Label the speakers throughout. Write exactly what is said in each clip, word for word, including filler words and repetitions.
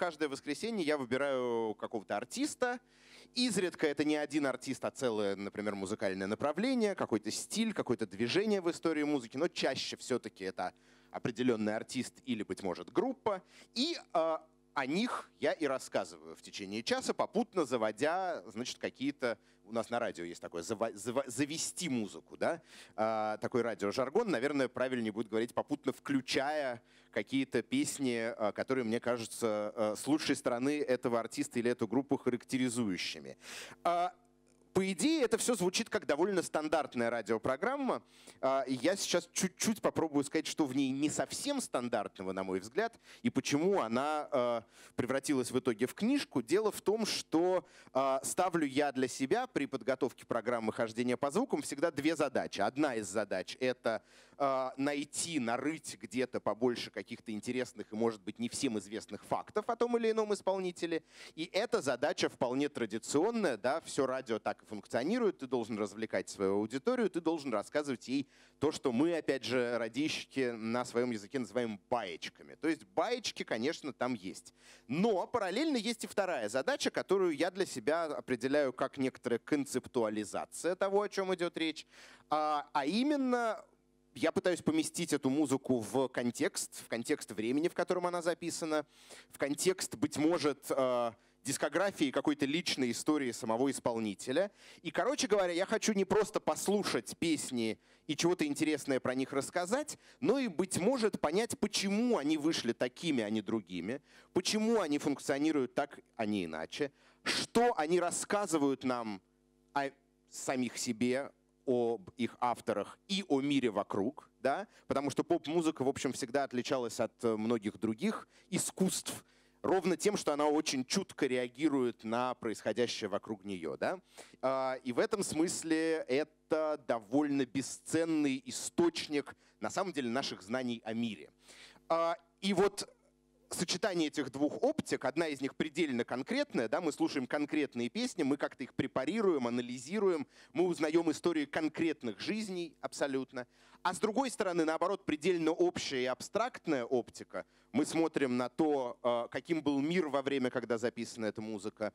Speaker 1: каждое воскресенье я выбираю какого-то артиста. Изредка это не один артист, а целое, например, музыкальное направление, какой-то стиль, какое-то движение в истории музыки, но чаще все-таки это определенный артист или, быть может, группа. И э, о них я и рассказываю в течение часа, попутно заводя, значит, какие-то... У нас на радио есть такое заво, заво, «завести музыку», да? А, такой радиожаргон. Наверное, правильнее будет говорить попутно включая какие-то песни, которые, мне кажутся, с лучшей стороны этого артиста или эту группу характеризующими. А, По идее, это все звучит как довольно стандартная радиопрограмма. И я сейчас чуть-чуть попробую сказать, что в ней не совсем стандартного, на мой взгляд, и почему она превратилась в итоге в книжку. Дело в том, что ставлю я для себя при подготовке программы «Хождение по звукам» всегда две задачи. Одна из задач — это найти, нарыть где-то побольше каких-то интересных и, может быть, не всем известных фактов о том или ином исполнителе. И эта задача вполне традиционная, да, все радио так функционирует, ты должен развлекать свою аудиторию, ты должен рассказывать ей то, что мы, опять же, радищики на своем языке называем баечками. То есть баечки, конечно, там есть. Но параллельно есть и вторая задача, которую я для себя определяю как некоторая концептуализация того, о чем идет речь, а, а именно... Я пытаюсь поместить эту музыку в контекст, в контекст времени, в котором она записана, в контекст, быть может, э, дискографии какой-то личной истории самого исполнителя. И, короче говоря, я хочу не просто послушать песни и чего-то интересное про них рассказать, но и, быть может, понять, почему они вышли такими, а не другими, почему они функционируют так, а не иначе, что они рассказывают нам о самих себе, об их авторах и о мире вокруг, да? Потому что поп-музыка, в общем, всегда отличалась от многих других искусств ровно тем, что она очень чутко реагирует на происходящее вокруг нее, да? И в этом смысле это довольно бесценный источник, на самом деле, наших знаний о мире. И вот сочетание этих двух оптик, одна из них предельно конкретная, да, мы слушаем конкретные песни, мы как-то их препарируем, анализируем, мы узнаем истории конкретных жизней абсолютно. А с другой стороны, наоборот, предельно общая и абстрактная оптика. Мы смотрим на то, каким был мир во время, когда записана эта музыка,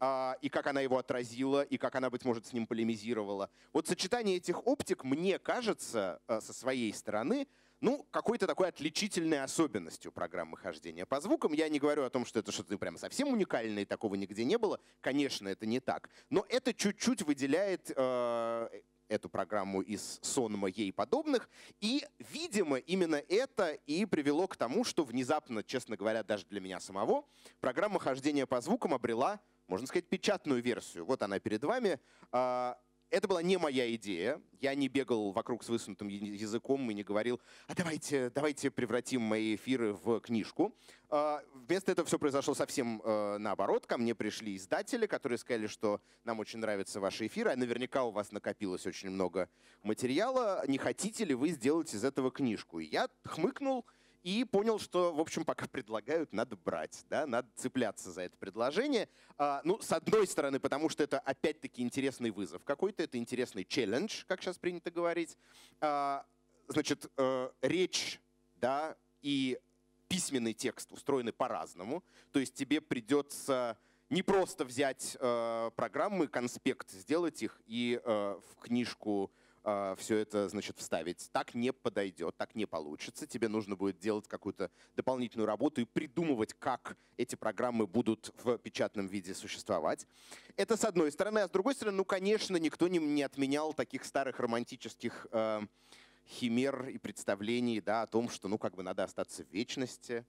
Speaker 1: и как она его отразила, и как она, быть может, с ним полемизировала. Вот сочетание этих оптик, мне кажется, со своей стороны, ну, какой-то такой отличительной особенностью программы «Хождение по звукам». Я не говорю о том, что это что-то прям совсем уникальное, и такого нигде не было. Конечно, это не так. Но это чуть-чуть выделяет э, эту программу из сонма ей подобных. И, видимо, именно это и привело к тому, что внезапно, честно говоря, даже для меня самого, программа «Хождение по звукам» обрела, можно сказать, печатную версию. Вот она перед вами. Э, Это была не моя идея. Я не бегал вокруг с высунутым языком и не говорил, а давайте, давайте превратим мои эфиры в книжку. Вместо этого все произошло совсем наоборот. Ко мне пришли издатели, которые сказали, что нам очень нравятся ваши эфиры, а наверняка у вас накопилось очень много материала. Не хотите ли вы сделать из этого книжку? И я хмыкнул и понял, что, в общем, пока предлагают, надо брать, да, надо цепляться за это предложение. А, ну, с одной стороны, потому что это, опять-таки, интересный вызов какой-то, это интересный челлендж, как сейчас принято говорить. А, значит, э, речь, да, и письменный текст устроены по-разному. То есть тебе придется не просто взять э, программы, конспект, сделать их и э, в книжку все это, значит, вставить. Так не подойдет, так не получится. Тебе нужно будет делать какую-то дополнительную работу и придумывать, как эти программы будут в печатном виде существовать. Это с одной стороны. А с другой стороны, ну, конечно, никто не, не отменял таких старых романтических э, химер и представлений, да, о том, что, ну, как бы надо остаться в вечности.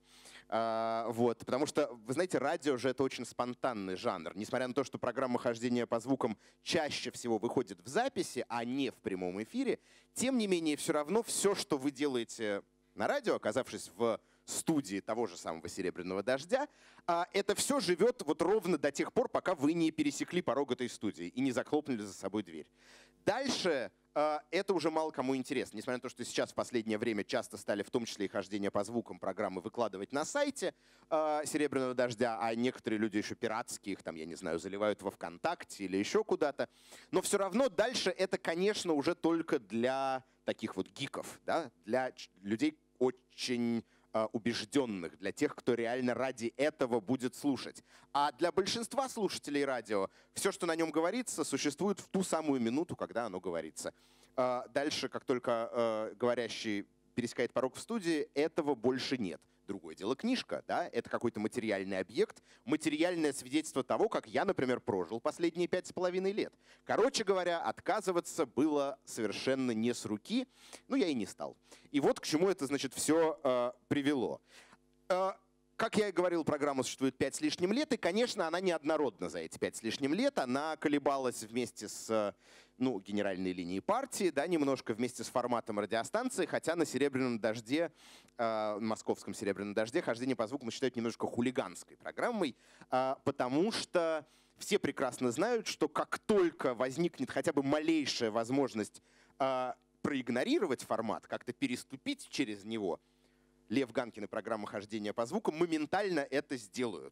Speaker 1: А, вот, потому что, вы знаете, радио же это очень спонтанный жанр. Несмотря на то, что программа «Хождение по звукам» чаще всего выходит в записи, а не в прямом эфире, тем не менее, все равно все, что вы делаете на радио, оказавшись в студии того же самого «Серебряного дождя», это все живет вот ровно до тех пор, пока вы не пересекли порог этой студии и не захлопнули за собой дверь. Дальше это уже мало кому интересно. Несмотря на то, что сейчас в последнее время часто стали, в том числе и «Хождение по звукам», программы выкладывать на сайте «Серебряного дождя», а некоторые люди еще пиратские, их там, я не знаю, заливают во ВКонтакте или еще куда-то. Но все равно дальше это, конечно, уже только для таких вот гиков, да? Для людей очень убежденных, для тех, кто реально ради этого будет слушать. А для большинства слушателей радио все, что на нем говорится, существует в ту самую минуту, когда оно говорится. Дальше, как только говорящий пересекает порог в студии, этого больше нет. Другое дело книжка, да, это какой-то материальный объект, материальное свидетельство того, как я, например, прожил последние пять с половиной лет. Короче говоря, отказываться было совершенно не с руки, ну, я и не стал. И вот к чему это, значит, все э, привело. Э, Как я и говорил, программа существует пять с лишним лет, и, конечно, она неоднородна за эти пять с лишним лет. Она колебалась вместе с ну, генеральной линией партии, да, немножко вместе с форматом радиостанции, хотя на «Серебряном дожде», э, московском «Серебряном дожде» хождение по звукам считают немножко хулиганской программой, э, потому что все прекрасно знают, что как только возникнет хотя бы малейшая возможность э, проигнорировать формат, как-то переступить через него, Лев Ганкин и программа «Хождение по звукам» моментально это сделают.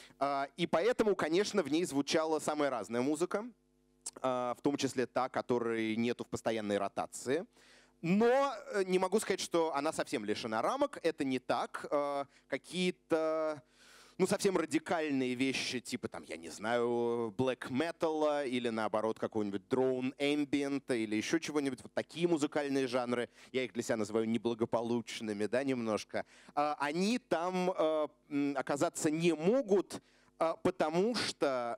Speaker 1: И поэтому, конечно, в ней звучала самая разная музыка, в том числе та, которой нету в постоянной ротации. Но не могу сказать, что она совсем лишена рамок. Это не так. Какие-то ну, совсем радикальные вещи, типа, там, я не знаю, black metal или, наоборот, какого-нибудь drone ambient или еще чего-нибудь. Вот такие музыкальные жанры, я их для себя называю неблагополучными, да, немножко. Они там оказаться не могут, потому что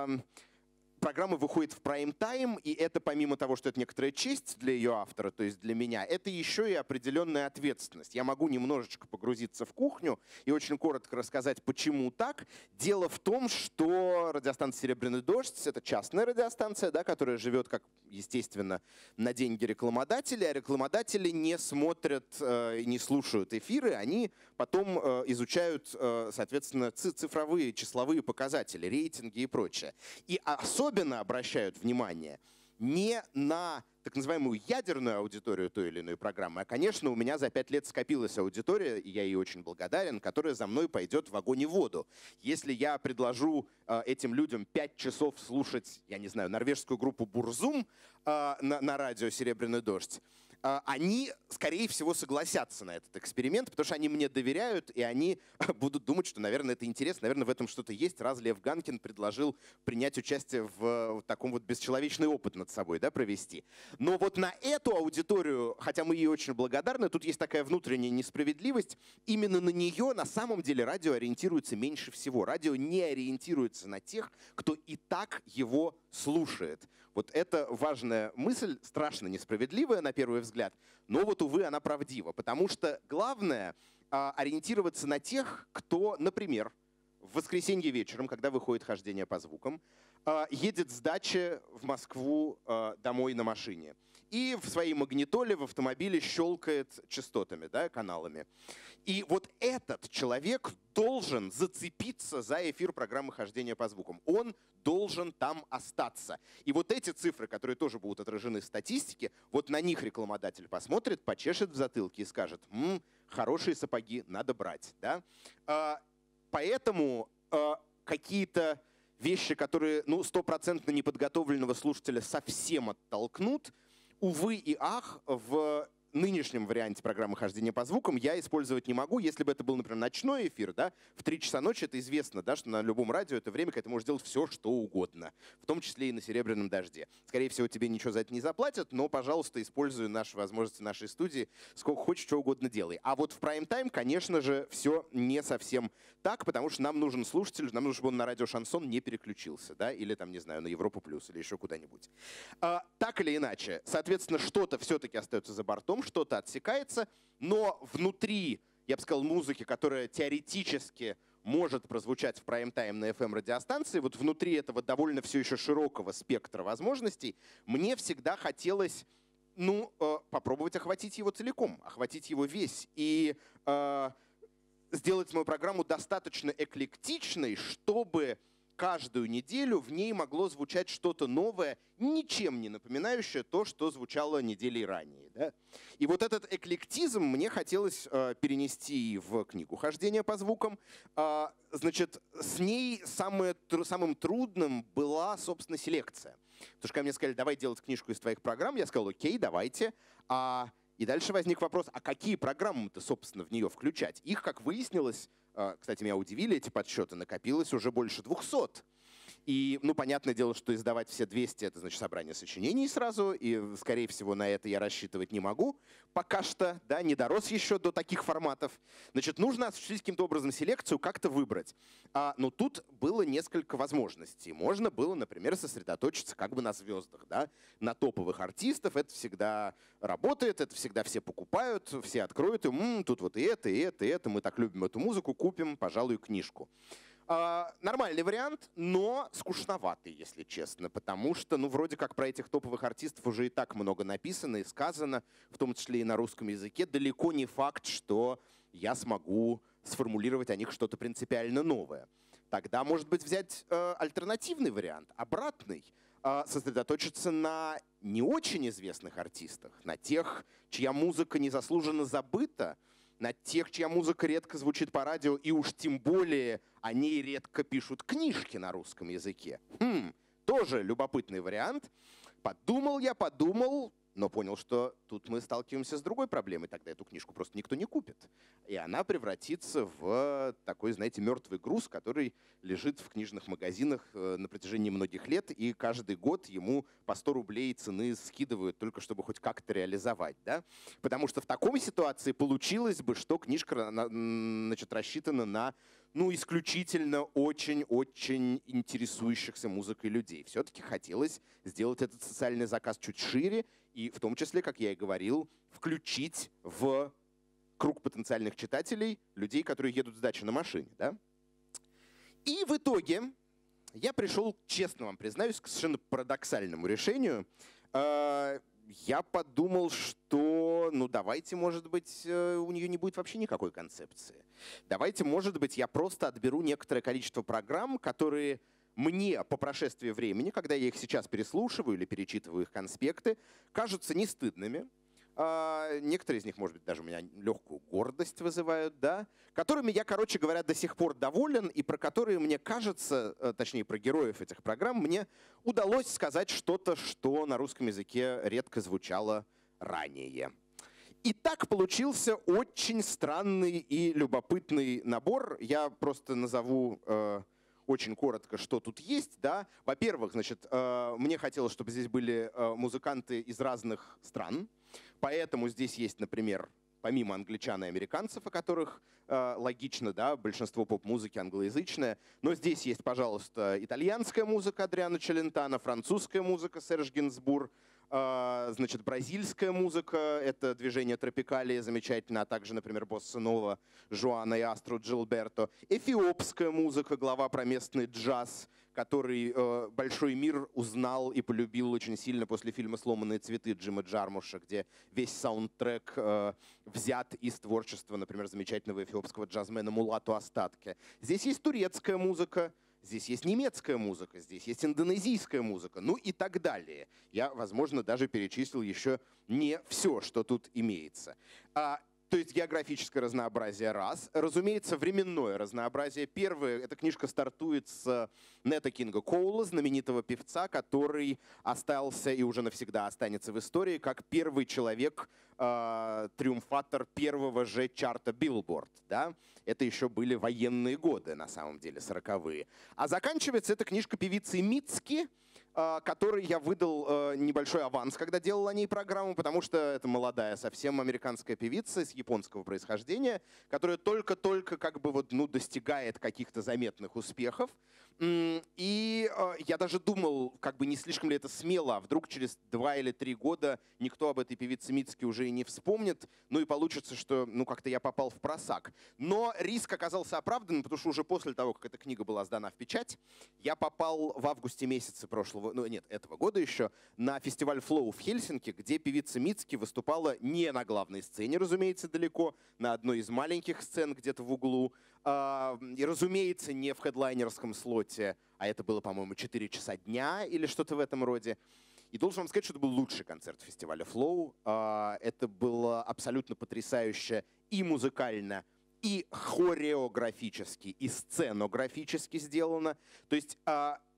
Speaker 1: программа выходит в прайм-тайм, и это помимо того, что это некоторая честь для ее автора, то есть для меня, это еще и определенная ответственность. Я могу немножечко погрузиться в кухню и очень коротко рассказать, почему так. Дело в том, что радиостанция «Серебряный дождь» — это частная радиостанция, да, которая живет, как естественно, на деньги рекламодателей, а рекламодатели не смотрят э, и не слушают эфиры, они потом э, изучают, э, соответственно, цифровые числовые показатели, рейтинги и прочее. И особенно Особенно обращают внимание не на так называемую ядерную аудиторию той или иной программы, а, конечно, у меня за пять лет скопилась аудитория, и я ей очень благодарен, которая за мной пойдет в огонь и воду. Если я предложу э, этим людям пять часов слушать, я не знаю, норвежскую группу «Бурзум» э, на, на радио «Серебряный дождь», они, скорее всего, согласятся на этот эксперимент, потому что они мне доверяют, и они будут думать, что, наверное, это интересно, наверное, в этом что-то есть, раз Лев Ганкин предложил принять участие в таком вот бесчеловечный опыт над собой, да, провести. Но вот на эту аудиторию, хотя мы ей очень благодарны, тут есть такая внутренняя несправедливость, именно на нее на самом деле радио ориентируется меньше всего. Радио не ориентируется на тех, кто и так его слушает. Вот это важная мысль, страшно несправедливая на первый взгляд, но вот, увы, она правдива. Потому что главное а, ориентироваться на тех, кто, например, в воскресенье вечером, когда выходит «Хождение по звукам», а, едет с дачи в Москву а, домой на машине. И в своей магнитоле в автомобиле щелкает частотами, да, каналами. И вот этот человек должен зацепиться за эфир программы «Хождение по звукам». Он должен там остаться. И вот эти цифры, которые тоже будут отражены в статистике, вот на них рекламодатель посмотрит, почешет в затылке и скажет: «М, хорошие сапоги, надо брать». Да? А, поэтому а, какие-то вещи, которые ну, стопроцентно неподготовленного слушателя совсем оттолкнут, увы и ах, в нынешнем варианте программы «Хождение по звукам» я использовать не могу. Если бы это был, например, ночной эфир, да, в три часа ночи, это известно, да, что на любом радио это время, когда ты можешь делать все, что угодно, в том числе и на «Серебряном дожде». Скорее всего, тебе ничего за это не заплатят, но, пожалуйста, используй наши возможности нашей студии, сколько хочешь, что угодно делай. А вот в прайм-тайм, конечно же, все не совсем так, потому что нам нужен слушатель, нам нужно, чтобы он на радио «Шансон» не переключился, да, или там, не знаю, на Европу плюс, или еще куда-нибудь. А, так или иначе, соответственно, что-то все-таки остается за бортом, что-то отсекается, но внутри, я бы сказал, музыки, которая теоретически может прозвучать в прайм-тайм на эф эм-радиостанции, вот внутри этого довольно все еще широкого спектра возможностей, мне всегда хотелось, ну, э, попробовать охватить его целиком, охватить его весь и э, сделать мою программу достаточно эклектичной, чтобы каждую неделю в ней могло звучать что-то новое, ничем не напоминающее то, что звучало недели ранее. Да? И вот этот эклектизм мне хотелось э, перенести в книгу «Хождение по звукам». Э, значит, с ней самое, тру, самым трудным была, собственно, селекция. Потому что когда мне сказали: давай делать книжку из твоих программ, я сказал: окей, давайте. А И дальше возник вопрос, а какие программы-то, собственно, в нее включать? Их, как выяснилось, кстати, меня удивили эти подсчеты, накопилось уже больше двухсот. И, ну, понятное дело, что издавать все двести — это, значит, собрание сочинений сразу, и, скорее всего, на это я рассчитывать не могу. Пока что, да, не дорос еще до таких форматов. Значит, нужно осуществить каким-то образом селекцию, как-то выбрать. А, но тут было несколько возможностей. Можно было, например, сосредоточиться как бы на звездах, да, на топовых артистов. Это всегда работает, это всегда все покупают, все откроют, и м-м, тут вот и это, и это, и это, мы так любим эту музыку, купим, пожалуй, книжку. Uh, нормальный вариант, но скучноватый, если честно, потому что, ну, вроде как про этих топовых артистов уже и так много написано и сказано, в том числе и на русском языке. Далеко не факт, что я смогу сформулировать о них что-то принципиально новое. Тогда, может быть, взять uh, альтернативный вариант, обратный, uh, сосредоточиться на не очень известных артистах, на тех, чья музыка незаслуженно забыта, на тех, чья музыка редко звучит по радио, и уж тем более о ней редко пишут книжки на русском языке. Хм, тоже любопытный вариант. Подумал я, подумал, но понял, что тут мы сталкиваемся с другой проблемой. Тогда эту книжку просто никто не купит. И она превратится в такой, знаете, мертвый груз, который лежит в книжных магазинах на протяжении многих лет, и каждый год ему по сто рублей цены скидывают, только чтобы хоть как-то реализовать. Да? Потому что в такой ситуации получилось бы, что книжка, значит, рассчитана на, ну, исключительно очень-очень интересующихся музыкой людей. Все-таки хотелось сделать этот социальный заказ чуть шире, и в том числе, как я и говорил, включить в круг потенциальных читателей людей, которые едут с дачи на машине. Да? И в итоге я пришел, честно вам признаюсь, к совершенно парадоксальному решению. Я подумал, что, ну, давайте, может быть, у нее не будет вообще никакой концепции. Давайте, может быть, я просто отберу некоторое количество программ, которые мне по прошествии времени, когда я их сейчас переслушиваю или перечитываю их конспекты, кажутся не стыдными. А, некоторые из них, может быть, даже у меня легкую гордость вызывают, да, которыми я, короче говоря, до сих пор доволен, и про которые, мне кажется, точнее, про героев этих программ, мне удалось сказать что-то, что на русском языке редко звучало ранее. И так получился очень странный и любопытный набор. Я просто назову э, очень коротко, что тут есть. Да. Во-первых, значит, э, мне хотелось, чтобы здесь были э, музыканты из разных стран. Поэтому здесь есть, например, помимо англичан и американцев, о которых э, логично, да, большинство поп-музыки англоязычное, но здесь есть, пожалуйста, итальянская музыка Адриано Челентано, французская музыка Серж Гинзбур, э, значит, бразильская музыка, это движение Тропикалия замечательно, а также, например, босса-нова Жоана и Астру Джилберто, эфиопская музыка, глава про местный джаз, который э, большой мир узнал и полюбил очень сильно после фильма «Сломанные цветы» Джима Джармуша, где весь саундтрек э, взят из творчества, например, замечательного эфиопского джазмена Мулату Астатке. Здесь есть турецкая музыка, здесь есть немецкая музыка, здесь есть индонезийская музыка, ну и так далее. Я, возможно, даже перечислил еще не все, что тут имеется. А, То есть географическое разнообразие раз. Разумеется, временное разнообразие. Первое, эта книжка стартует с Нета Кинга Коула, знаменитого певца, который остался и уже навсегда останется в истории как первый человек, э, триумфатор первого же чарта Billboard. Да? Это еще были военные годы, на самом деле, сороковые. А заканчивается эта книжка певицы Мицки, который я выдал небольшой аванс, когда делал о ней программу, потому что это молодая совсем американская певица с японского происхождения, которая только-только как бы вот, ну, достигает каких-то заметных успехов. И я даже думал, как бы не слишком ли это смело, а вдруг через два или три года никто об этой певице Мицки уже и не вспомнит, ну и получится, что ну как-то я попал в просак. Но риск оказался оправданным, потому что уже после того, как эта книга была сдана в печать, я попал в августе месяце прошлого, ну нет, этого года еще, на фестиваль Flow в Хельсинки, где певица Мицки выступала не на главной сцене, разумеется, далеко, на одной из маленьких сцен где-то в углу. И, разумеется, не в хедлайнерском слоте, а это было, по-моему, четыре часа дня или что-то в этом роде. И должен вам сказать, что это был лучший концерт фестиваля Flow. Это было абсолютно потрясающе и музыкально, и хореографически, и сценографически сделано. То есть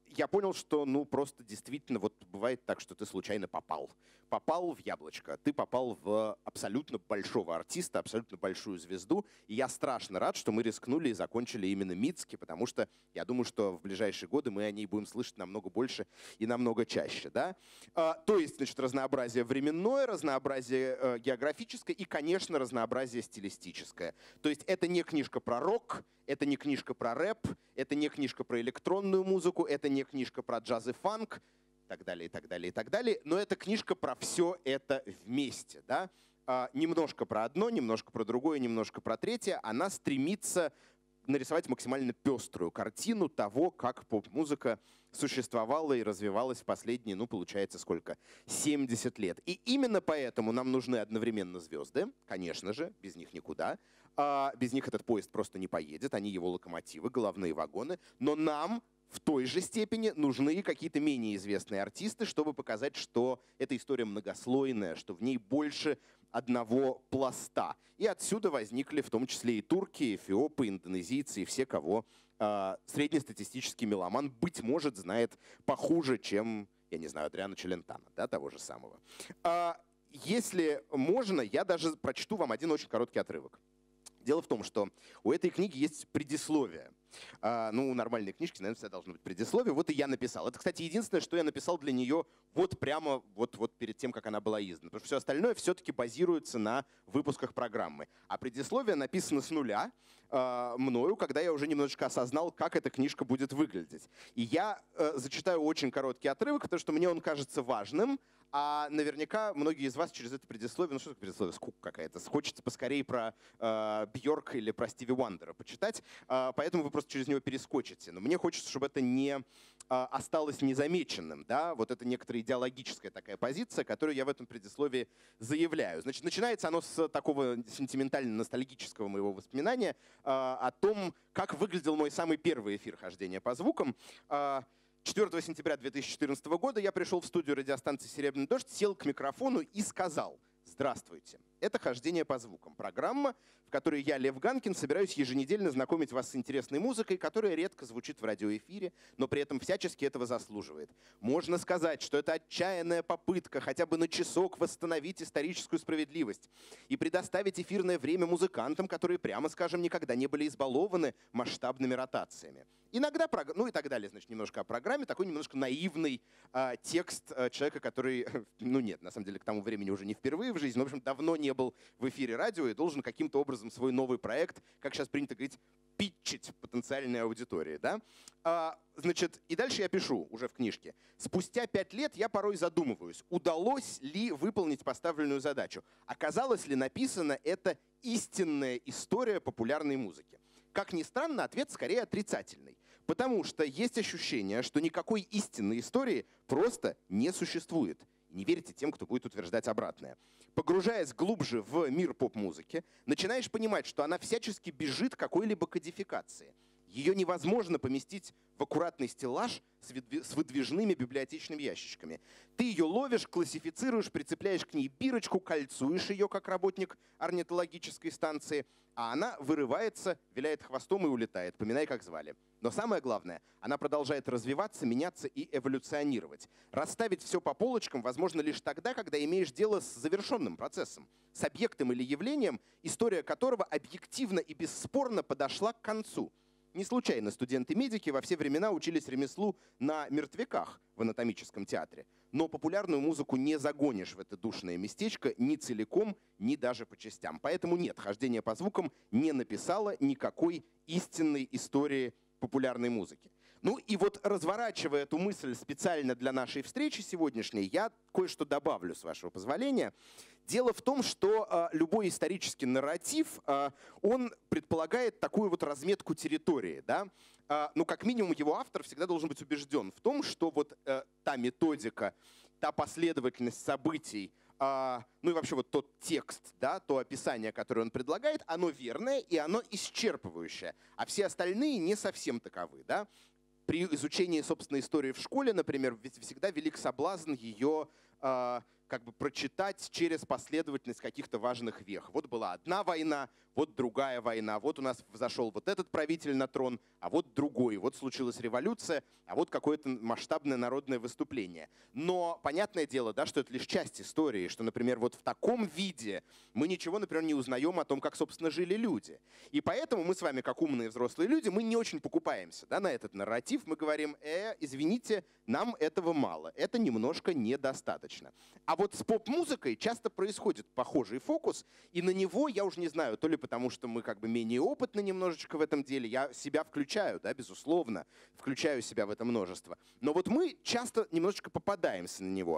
Speaker 1: я понял, что, ну, просто действительно, вот бывает так, что ты случайно попал. Попал в яблочко, ты попал в абсолютно большого артиста, абсолютно большую звезду. И я страшно рад, что мы рискнули и закончили именно Мицки, потому что я думаю, что в ближайшие годы мы о ней будем слышать намного больше и намного чаще, да. А, то есть, значит, разнообразие временное, разнообразие э, географическое и, конечно, разнообразие стилистическое. То есть это не книжка про рок, это не книжка про рэп, это не книжка про электронную музыку, это не книжка про джаз и фанк, и так далее, и так далее, и так далее. Но это книжка про все это вместе, да? А, немножко про одно, немножко про другое, немножко про третье. Она стремится нарисовать максимально пеструю картину того, как поп-музыка существовала и развивалась в последние, ну, получается, сколько? семьдесят лет. И именно поэтому нам нужны одновременно звезды, конечно же, без них никуда. А без них этот поезд просто не поедет, они его локомотивы, головные вагоны. Но нам в той же степени нужны какие-то менее известные артисты, чтобы показать, что эта история многослойная, что в ней больше одного пласта. И отсюда возникли в том числе и турки, и эфиопы, и индонезийцы, и все, кого э, среднестатистический меломан, быть может, знает похуже, чем, я не знаю, Адриано Челентано, да, того же самого. А, если можно, я даже прочту вам один очень короткий отрывок. Дело в том, что у этой книги есть предисловие. А, ну, у нормальной книжки, наверное, всегда должно быть предисловие. Вот и я написал. Это, кстати, единственное, что я написал для нее вот прямо вот, вот перед тем, как она была издана. Потому что все остальное все-таки базируется на выпусках программы. А предисловие написано с нуля э, мною, когда я уже немножечко осознал, как эта книжка будет выглядеть. И я э, зачитаю очень короткий отрывок, потому что мне он кажется важным. А наверняка многие из вас через это предисловие, ну что такое предисловие, скука какая-то, хочется поскорее про э, Бьорк или про Стиви Уандера почитать, э, поэтому вы просто через него перескочите. Но мне хочется, чтобы это не э, осталось незамеченным, да, вот это некоторая идеологическая такая позиция, которую я в этом предисловии заявляю. Значит, начинается оно с такого сентиментально-ностальгического моего воспоминания э, о том, как выглядел мой самый первый эфир хождения по звукам. Э, четвёртого сентября две тысячи четырнадцатого года я пришел в студию радиостанции «Серебряный дождь», сел к микрофону и сказал: «Здравствуйте, это «Хождение по звукам», программа, в которой я, Лев Ганкин, собираюсь еженедельно знакомить вас с интересной музыкой, которая редко звучит в радиоэфире, но при этом всячески этого заслуживает. Можно сказать, что это отчаянная попытка хотя бы на часок восстановить историческую справедливость и предоставить эфирное время музыкантам, которые, прямо скажем, никогда не были избалованы масштабными ротациями. Иногда, ну и так далее, значит, немножко о программе, такой немножко наивный э, текст э, человека, который, ну нет, на самом деле, к тому времени уже не впервые в жизни, но, в общем, давно не был в эфире радио и должен каким-то образом свой новый проект, как сейчас принято говорить, питчить потенциальной аудитории, да? А, значит, и дальше я пишу уже в книжке. Спустя пять лет я порой задумываюсь, удалось ли выполнить поставленную задачу, оказалось ли написана эта истинная история популярной музыки. Как ни странно, ответ скорее отрицательный. Потому что есть ощущение, что никакой истинной истории просто не существует. Не верьте тем, кто будет утверждать обратное. Погружаясь глубже в мир поп-музыки, начинаешь понимать, что она всячески бежит какой-либо кодификации. Ее невозможно поместить в аккуратный стеллаж с выдвижными библиотечными ящичками. Ты ее ловишь, классифицируешь, прицепляешь к ней бирочку, кольцуешь ее, как работник орнитологической станции, а она вырывается, виляет хвостом и улетает, поминай, как звали. Но самое главное, она продолжает развиваться, меняться и эволюционировать. Расставить все по полочкам возможно лишь тогда, когда имеешь дело с завершенным процессом, с объектом или явлением, история которого объективно и бесспорно подошла к концу. Не случайно студенты-медики во все времена учились ремеслу на мертвяках в анатомическом театре. Но популярную музыку не загонишь в это душное местечко ни целиком, ни даже по частям. Поэтому нет, «Хождение по звукам» не написало никакой истинной истории популярной музыки. Ну и вот, разворачивая эту мысль специально для нашей встречи сегодняшней, я кое-что добавлю, с вашего позволения. Дело в том, что э, любой исторический нарратив, э, он предполагает такую вот разметку территории, да? Э, ну, как минимум, его автор всегда должен быть убежден в том, что вот э, та методика, та последовательность событий, э, ну и вообще вот тот текст, да, то описание, которое он предлагает, оно верное и оно исчерпывающее, а все остальные не совсем таковы, да? При изучении собственной истории в школе, например, всегда велик соблазн ее э, как бы прочитать через последовательность каких-то важных вех. Вот была одна война, вот другая война, вот у нас взошел вот этот правитель на трон, а вот другой, вот случилась революция, а вот какое-то масштабное народное выступление. Но понятное дело, да, что это лишь часть истории, что, например, вот в таком виде мы ничего, например, не узнаем о том, как, собственно, жили люди. И поэтому мы с вами, как умные взрослые люди, мы не очень покупаемся, да, на этот нарратив. Мы говорим, э, извините, нам этого мало, это немножко недостаточно. А вот с поп-музыкой часто происходит похожий фокус, и на него я уже не знаю, то ли потому, что мы как бы менее опытны немножечко в этом деле, я себя включаю, да, безусловно, включаю себя в это множество. Но вот мы часто немножечко попадаемся на него.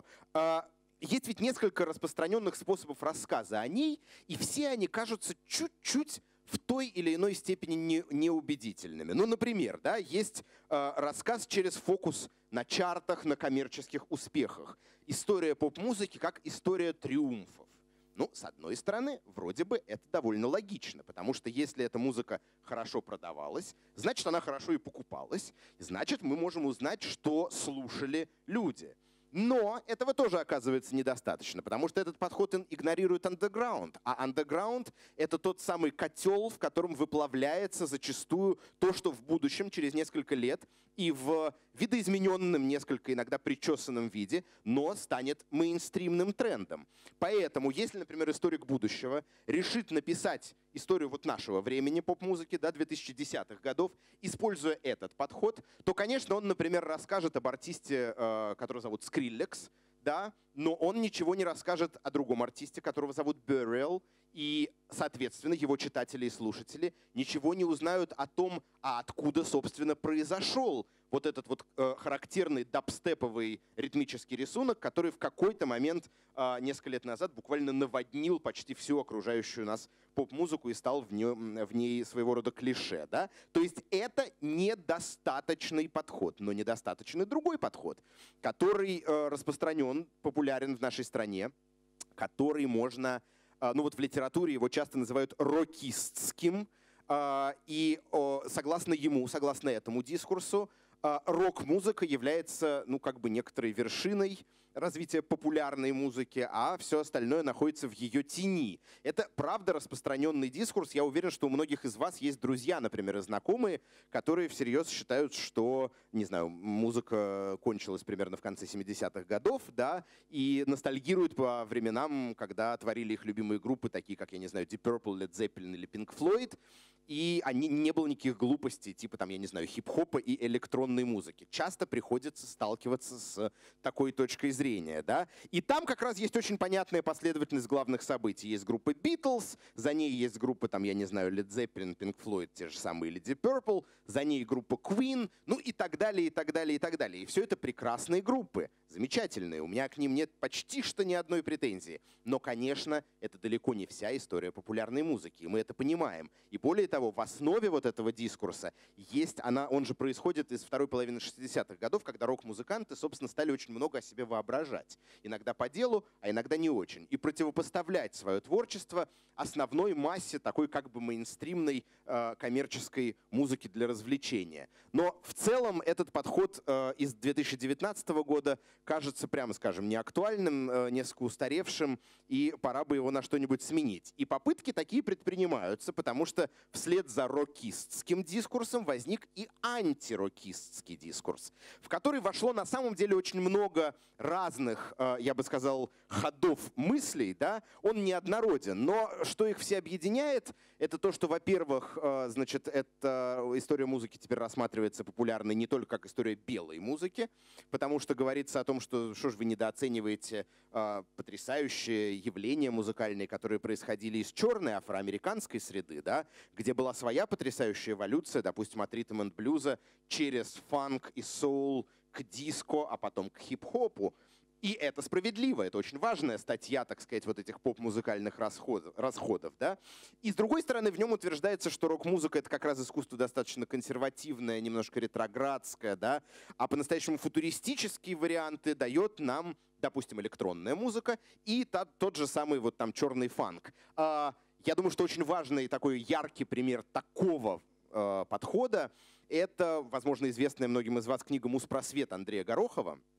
Speaker 1: Есть ведь несколько распространенных способов рассказа о ней, и все они кажутся чуть-чуть в той или иной степени не, неубедительными. Ну, например, да, есть э, рассказ через фокус на чартах, на коммерческих успехах. История поп-музыки как история триумфов. Ну, с одной стороны, вроде бы это довольно логично, потому что если эта музыка хорошо продавалась, значит, она хорошо и покупалась, значит, мы можем узнать, что слушали люди. Но этого тоже оказывается недостаточно, потому что этот подход игнорирует андеграунд. А андеграунд — это тот самый котел, в котором выплавляется зачастую то, что в будущем, через несколько лет, и в видоизмененном, несколько иногда причесанном виде, но станет мейнстримным трендом. Поэтому, если, например, историк будущего решит написать историю вот нашего времени поп-музыки, да, две тысячи десятых годов, используя этот подход, то, конечно, он, например, расскажет об артисте, э, которого зовут Скриллекс, да, но он ничего не расскажет о другом артисте, которого зовут Burial, и, соответственно, его читатели и слушатели ничего не узнают о том, а откуда, собственно, произошел вот этот вот э, характерный дабстеповый ритмический рисунок, который в какой-то момент э, несколько лет назад буквально наводнил почти всю окружающую нас поп-музыку и стал в, нее, в ней своего рода клише. Да? То есть это недостаточный подход, но недостаточный другой подход, который э, распространен, популярен в нашей стране, который можно, э, ну вот в литературе его часто называют рокистским, э, и э, согласно ему, согласно этому дискурсу, рок-музыка является, ну, как бы некоторой вершиной развития популярной музыки, а все остальное находится в ее тени. Это, правда, распространенный дискурс. Я уверен, что у многих из вас есть друзья, например, и знакомые, которые всерьез считают, что, не знаю, музыка кончилась примерно в конце семидесятых годов, да, и ностальгируют по временам, когда творили их любимые группы, такие как, я не знаю, Deep Purple, Led Zeppelin или Pink Floyd, и они, не было никаких глупостей, типа, там, я не знаю, хип-хопа и электронной музыки. Часто приходится сталкиваться с такой точкой зрения, да. И там как раз есть очень понятная последовательность главных событий. Есть группа Beatles, за ней есть группа, там, я не знаю, Led Zeppelin, Pink Floyd, те же самые, или Deep Purple, за ней группа Queen, ну и так далее, и так далее, и так далее. И все это прекрасные группы, замечательные. У меня к ним нет почти что ни одной претензии. Но, конечно, это далеко не вся история популярной музыки, и мы это понимаем. И более того, в основе вот этого дискурса есть, она, он же происходит из второй половины шестидесятых годов, когда рок-музыканты, собственно, стали очень много о себе воображать. Иногда по делу, а иногда не очень. И противопоставлять свое творчество основной массе такой как бы мейнстримной э, коммерческой музыки для развлечения. Но в целом этот подход э, из две тысячи девятнадцатого года кажется, прямо скажем, неактуальным, э, несколько устаревшим, и пора бы его на что-нибудь сменить. И попытки такие предпринимаются, потому что вслед за рокистским дискурсом возник и антирокистский дискурс, в который вошло на самом деле очень много разных, э, я бы сказал, ходов мыслей. Да? Он неоднороден, но что их все объединяет, это то, что, во-первых, э, значит, эта история музыки теперь рассматривается популярной не только как история белой музыки, потому что говорится о том, что что же вы недооцениваете э, потрясающие явления музыкальные, которые происходили из черной афроамериканской среды, да, где была своя потрясающая эволюция, допустим, от ритм-энд-блюза через фанк и соул к диско, а потом к хип-хопу. И это справедливо, это очень важная статья, так сказать, вот этих поп-музыкальных расходов, расходов, да. И с другой стороны, в нем утверждается, что рок-музыка — это как раз искусство достаточно консервативное, немножко ретроградское, да, а по-настоящему футуристические варианты дает нам, допустим, электронная музыка и та, тот же самый вот там черный фанк. А, я думаю, что очень важный такой яркий пример такого э, подхода — это, возможно, известная многим из вас книга «Муспросвет» Андрея Горохова,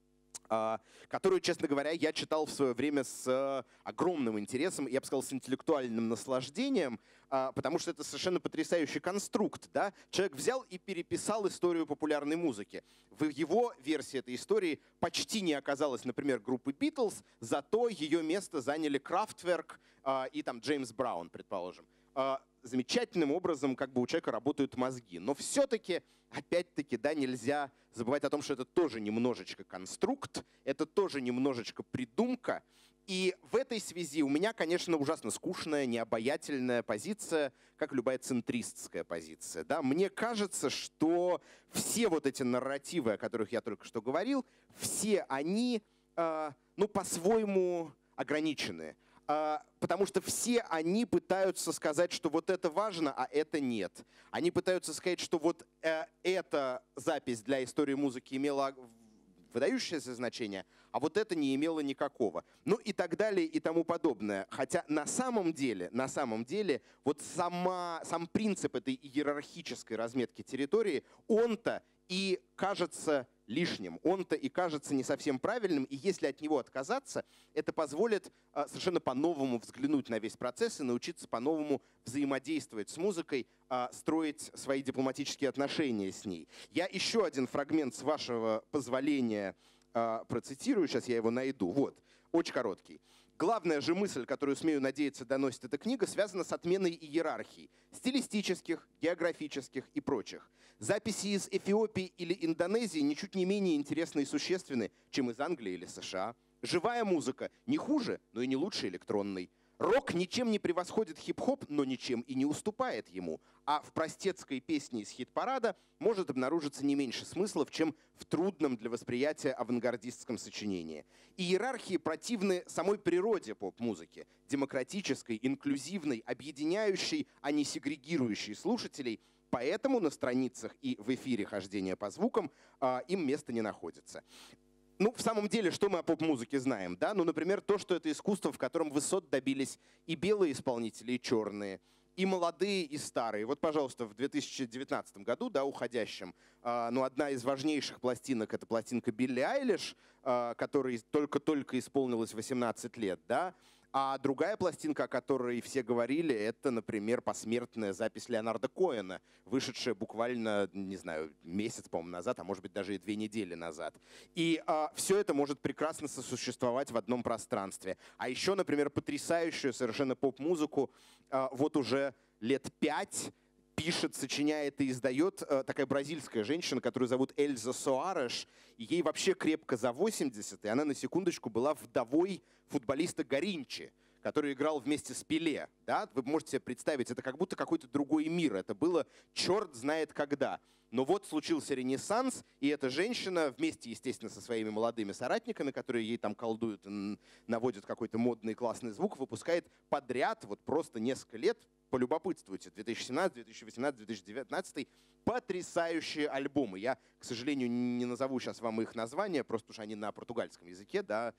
Speaker 1: которую, честно говоря, я читал в свое время с огромным интересом, я бы сказал, с интеллектуальным наслаждением, потому что это совершенно потрясающий конструкт. Да? Человек взял и переписал историю популярной музыки. В его версии этой истории почти не оказалось, например, группы Beatles, зато ее место заняли Kraftwerk и там Джеймс Браун, предположим. Замечательным образом как бы у человека работают мозги. Но все-таки, опять-таки, да, нельзя забывать о том, что это тоже немножечко конструкт, это тоже немножечко придумка. И в этой связи у меня, конечно, ужасно скучная, необаятельная позиция, как любая центристская позиция. Да? Мне кажется, что все вот эти нарративы, о которых я только что говорил, все они, э, ну, по-своему ограничены. Потому что все они пытаются сказать, что вот это важно, а это нет. Они пытаются сказать, что вот э, эта запись для истории музыки имела выдающееся значение, а вот это не имело никакого. Ну и так далее и тому подобное. Хотя на самом деле, на самом деле, вот сама, сам принцип этой иерархической разметки территории, он-то и кажется лишним, он-то и кажется не совсем правильным, и если от него отказаться, это позволит а, совершенно по-новому взглянуть на весь процесс и научиться по-новому взаимодействовать с музыкой, а, строить свои дипломатические отношения с ней. Я еще один фрагмент, с вашего позволения, а, процитирую, сейчас я его найду. Вот, очень короткий. Главная же мысль, которую, смею надеяться, доносит эта книга, связана с отменой иерархий – стилистических, географических и прочих. Записи из Эфиопии или Индонезии ничуть не менее интересны и существенны, чем из Англии или США. Живая музыка не хуже, но и не лучше электронной. Рок ничем не превосходит хип-хоп, но ничем и не уступает ему. А в простецкой песне из хит-парада может обнаружиться не меньше смыслов, чем в трудном для восприятия авангардистском сочинении. Иерархии противны самой природе поп-музыки. Демократической, инклюзивной, объединяющей, а не сегрегирующей слушателей. Поэтому на страницах и в эфире хождения по звукам а, им места не находится. Ну, в самом деле, что мы о поп-музыке знаем? Да? Ну, например, то, что это искусство, в котором высот добились и белые исполнители, и черные, и молодые, и старые. Вот, пожалуйста, в две тысячи девятнадцатом году, да, уходящем, э, ну, одна из важнейших пластинок — это пластинка Билли Айлиш, э, которой только-только исполнилось восемнадцать лет, да. А другая пластинка, о которой все говорили, это, например, посмертная запись Леонарда Коэна, вышедшая буквально, не знаю, месяц, по-моему, назад, а может быть даже и две недели назад. И а, все это может прекрасно сосуществовать в одном пространстве. А еще, например, потрясающую совершенно поп-музыку а, вот уже лет пять пишет, сочиняет и издает э, такая бразильская женщина, которую зовут Эльза Соареш. И ей вообще крепко за восемьдесят, и она, на секундочку, была вдовой футболиста Гаринчи, который играл вместе с Пеле. Да? Вы можете себе представить, это как будто какой-то другой мир. Это было черт знает когда. Но вот случился ренессанс, и эта женщина вместе, естественно, со своими молодыми соратниками, которые ей там колдуют, наводят какой-то модный классный звук, выпускает подряд вот просто несколько лет. Полюбопытствуйте, две тысячи семнадцатый, две тысячи восемнадцатый, две тысячи девятнадцатый потрясающие альбомы. Я, к сожалению, не назову сейчас вам их названия, просто уж они на португальском языке, да,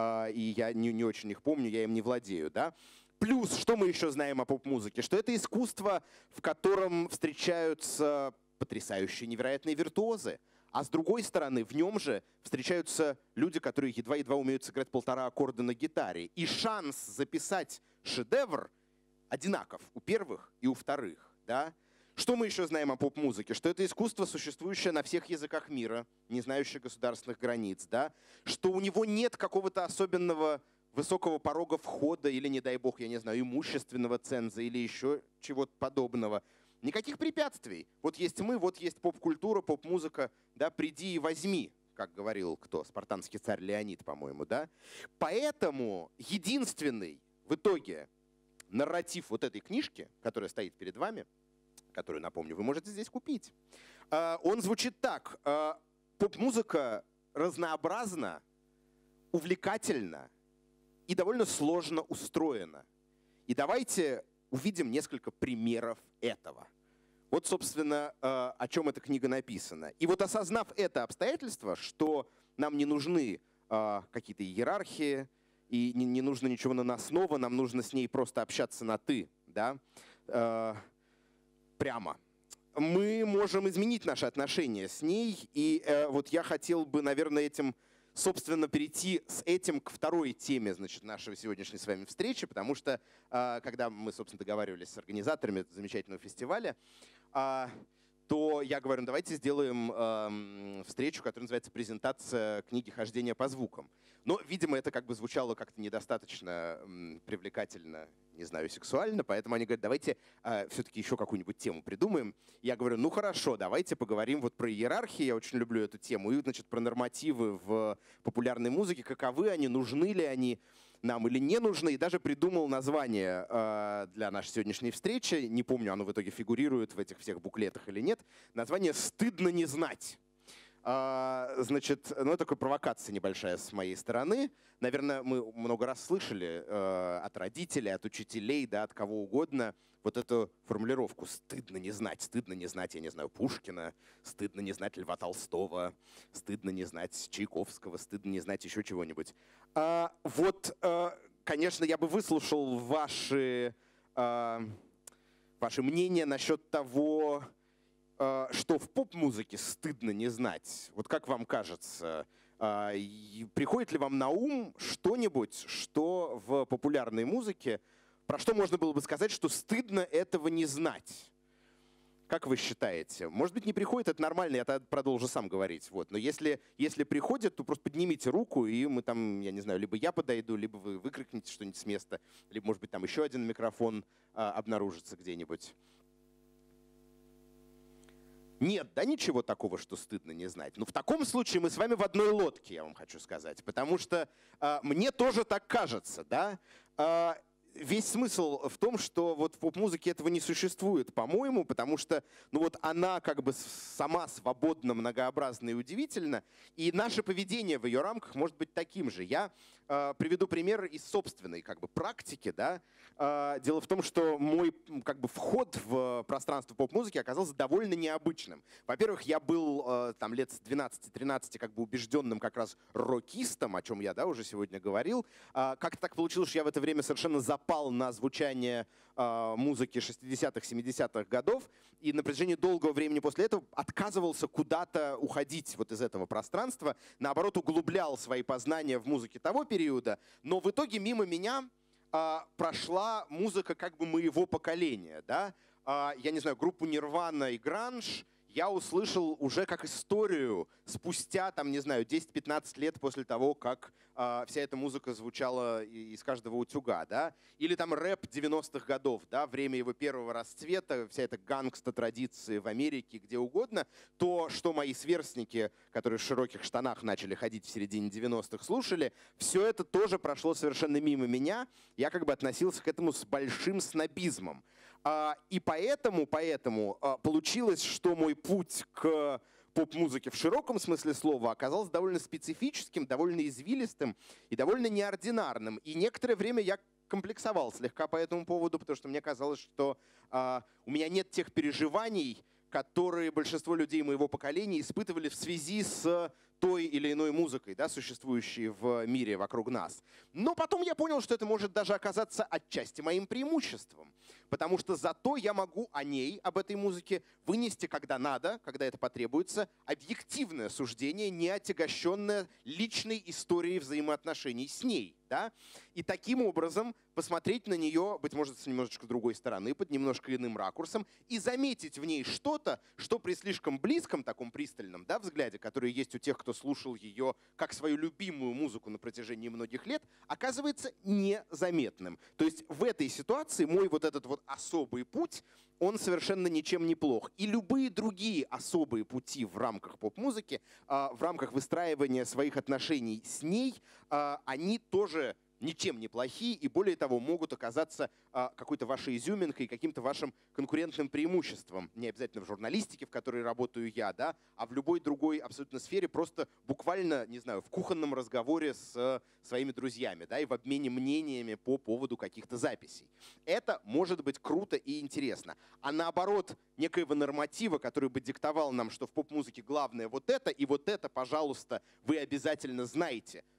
Speaker 1: и я не, не очень их помню, я им не владею, да. Плюс, что мы еще знаем о поп-музыке? Что это искусство, в котором встречаются потрясающие, невероятные виртуозы. А с другой стороны, в нем же встречаются люди, которые едва-едва умеют сыграть полтора аккорда на гитаре. И шанс записать шедевр одинаков у первых и у вторых. Да? Что мы еще знаем о поп-музыке? Что это искусство, существующее на всех языках мира, не знающее государственных границ. Да? Что у него нет какого-то особенного высокого порога входа или, не дай бог, я не знаю, имущественного ценза или еще чего-то подобного. Никаких препятствий. Вот есть мы, вот есть поп-культура, поп-музыка. Да, приди и возьми, как говорил кто, спартанский царь Леонид, по-моему. Да? Поэтому единственный в итоге нарратив вот этой книжки, которая стоит перед вами, которую, напомню, вы можете здесь купить, он звучит так. Поп-музыка разнообразна, увлекательна и довольно сложно устроена. И давайте увидим несколько примеров этого. Вот, собственно, о чем эта книга написана. И вот осознав это обстоятельство, что нам не нужны какие-то иерархии, и не нужно ничего наносного, нам нужно с ней просто общаться на «ты», да, прямо. Мы можем изменить наши отношения с ней, и вот я хотел бы, наверное, этим собственно, перейти с этим к второй теме, значит, нашей сегодняшней с вами встречи, потому что, когда мы, собственно, договаривались с организаторами этого замечательного фестиваля, то я говорю, ну, давайте сделаем э, встречу, которая называется «Презентация книги «Хождение по звукам». Но, видимо, это как бы звучало как-то недостаточно э, привлекательно, не знаю, сексуально, поэтому они говорят, давайте э, все-таки еще какую-нибудь тему придумаем. Я говорю, ну хорошо, давайте поговорим вот про иерархии, я очень люблю эту тему, и, значит, про нормативы в популярной музыке, каковы они, нужны ли они нам или не нужны, и даже придумал название э, для нашей сегодняшней встречи. Не помню, оно в итоге фигурирует в этих всех буклетах или нет. Название «Стыдно не знать». Э, значит, ну, такая провокация небольшая с моей стороны. Наверное, мы много раз слышали э, от родителей, от учителей, да, от кого угодно вот эту формулировку «стыдно не знать». Стыдно не знать, я не знаю, Пушкина, стыдно не знать Льва Толстого, стыдно не знать Чайковского, стыдно не знать еще чего-нибудь. А, вот, а, конечно, я бы выслушал ваши, а, ваши мнения насчет того, а, что в поп-музыке стыдно не знать. Вот как вам кажется, а, приходит ли вам на ум что-нибудь, что в популярной музыке, про что можно было бы сказать, что стыдно этого не знать? Как вы считаете? Может быть, не приходит, это нормально, я тогда продолжу сам говорить. Вот. Но если, если приходит, то просто поднимите руку, и мы там, я не знаю, либо я подойду, либо вы выкрикните что-нибудь с места, либо, может быть, там еще один микрофон а, обнаружится где-нибудь. Нет, да ничего такого, что стыдно не знать. Но в таком случае мы с вами в одной лодке, я вам хочу сказать. Потому что а, мне тоже так кажется, да? А, Весь смысл в том, что вот в поп-музыке этого не существует, по-моему, потому что ну вот она как бы сама свободна, многообразна и удивительна, и наше поведение в ее рамках может быть таким же. Я э, приведу пример из собственной как бы практики. Да? Э, дело в том, что мой как бы вход в пространство поп-музыки оказался довольно необычным. Во-первых, я был э, там лет с двенадцати-тринадцати как бы убежденным как раз рокистом, о чем я да, уже сегодня говорил. Э, как-то так получилось, что я в это время совершенно запал пал на звучание э, музыки шестидесятых-семидесятых годов и на протяжении долгого времени после этого отказывался куда-то уходить вот из этого пространства, наоборот, углублял свои познания в музыке того периода, но в итоге мимо меня э, прошла музыка как бы моего поколения. Да? Э, я не знаю, группу Nirvana и Grunge я услышал уже как историю спустя, там, не знаю, десять-пятнадцать лет после того, как э, вся эта музыка звучала из каждого утюга, да? Или там рэп девяностых годов, да, время его первого расцвета, вся эта гангста-традиция в Америке, где угодно, то, что мои сверстники, которые в широких штанах начали ходить в середине девяностых, слушали, все это тоже прошло совершенно мимо меня. Я как бы относился к этому с большим снобизмом. И поэтому, поэтому получилось, что мой путь к поп-музыке в широком смысле слова оказался довольно специфическим, довольно извилистым и довольно неординарным. И некоторое время я комплексовал слегка по этому поводу, потому что мне казалось, что а, у меня нет тех переживаний, которые большинство людей моего поколения испытывали в связи с той или иной музыкой, да, существующей в мире вокруг нас. Но потом я понял, что это может даже оказаться отчасти моим преимуществом, потому что зато я могу о ней, об этой музыке, вынести, когда надо, когда это потребуется, объективное суждение, не отягощенное личной историей взаимоотношений с ней. Да? И таким образом посмотреть на нее, быть может, с немножечко другой стороны, под немножко иным ракурсом, и заметить в ней что-то, что при слишком близком, таком пристальном, да, взгляде, который есть у тех, кто слушал ее как свою любимую музыку на протяжении многих лет, оказывается незаметным. То есть в этой ситуации мой вот этот вот особый путь, он совершенно ничем не плох. И любые другие особые пути в рамках поп-музыки, в рамках выстраивания своих отношений с ней, они тоже ничем не плохие и, более того, могут оказаться а, какой-то вашей изюминкой, каким-то вашим конкурентным преимуществом. Не обязательно в журналистике, в которой работаю я, да, а в любой другой абсолютно сфере, просто буквально, не знаю, в кухонном разговоре с а, своими друзьями, да, и в обмене мнениями по поводу каких-то записей. Это может быть круто и интересно. А наоборот, некоего норматива, который бы диктовал нам, что в поп-музыке главное вот это, и вот это, пожалуйста, вы обязательно знаете.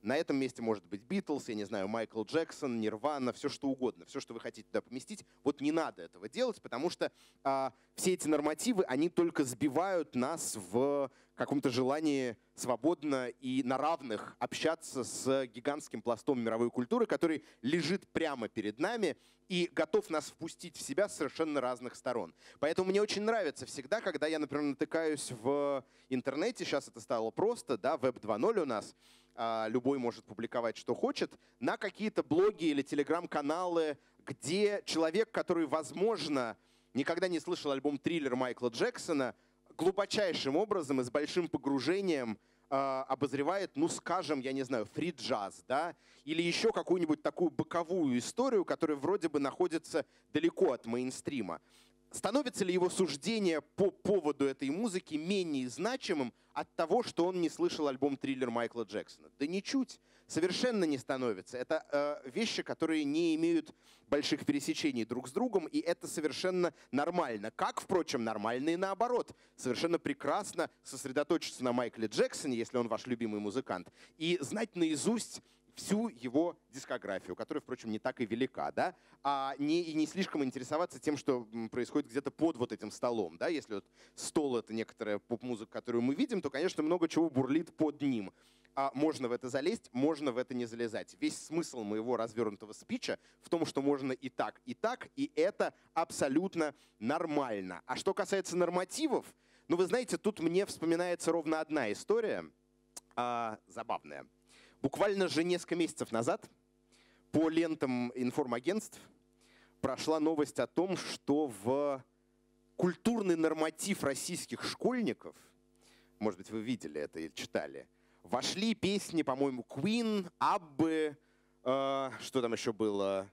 Speaker 1: На этом месте может быть Битлз, я не знаю, Майкл Джексон, Нирвана, все что угодно, все, что вы хотите туда поместить. Вот не надо этого делать, потому что а, все эти нормативы, они только сбивают нас в каком-то желании свободно и на равных общаться с гигантским пластом мировой культуры, который лежит прямо перед нами и готов нас впустить в себя с совершенно разных сторон. Поэтому мне очень нравится всегда, когда я, например, натыкаюсь в интернете, сейчас это стало просто, да, веб два ноль у нас, любой может публиковать, что хочет, на какие-то блоги или телеграм-каналы, где человек, который, возможно, никогда не слышал альбом «Триллер» Майкла Джексона, глубочайшим образом и с большим погружением э, обозревает, ну, скажем, я не знаю, фри-джаз, да, или еще какую-нибудь такую боковую историю, которая вроде бы находится далеко от мейнстрима. Становится ли его суждение по поводу этой музыки менее значимым от того, что он не слышал альбом «Триллер» Майкла Джексона? Да ничуть. Совершенно не становится. Это э, вещи, которые не имеют больших пересечений друг с другом, и это совершенно нормально. Как, впрочем, нормально и наоборот. Совершенно прекрасно сосредоточиться на Майкле Джексоне, если он ваш любимый музыкант, и знать наизусть всю его дискографию, которая, впрочем, не так и велика, да, а не, и не слишком интересоваться тем, что происходит где-то под вот этим столом. Да? Если вот стол — это некоторая поп-музыка, которую мы видим, то, конечно, много чего бурлит под ним. А можно в это залезть, можно в это не залезать. Весь смысл моего развернутого спича в том, что можно и так, и так, и это абсолютно нормально. А что касается нормативов, ну, вы знаете, тут мне вспоминается ровно одна история, а, забавная. Буквально же несколько месяцев назад по лентам информагентств прошла новость о том, что в культурный норматив российских школьников, может быть, вы видели это или читали, вошли песни, по-моему, Queen, Аббы, э, что там еще было,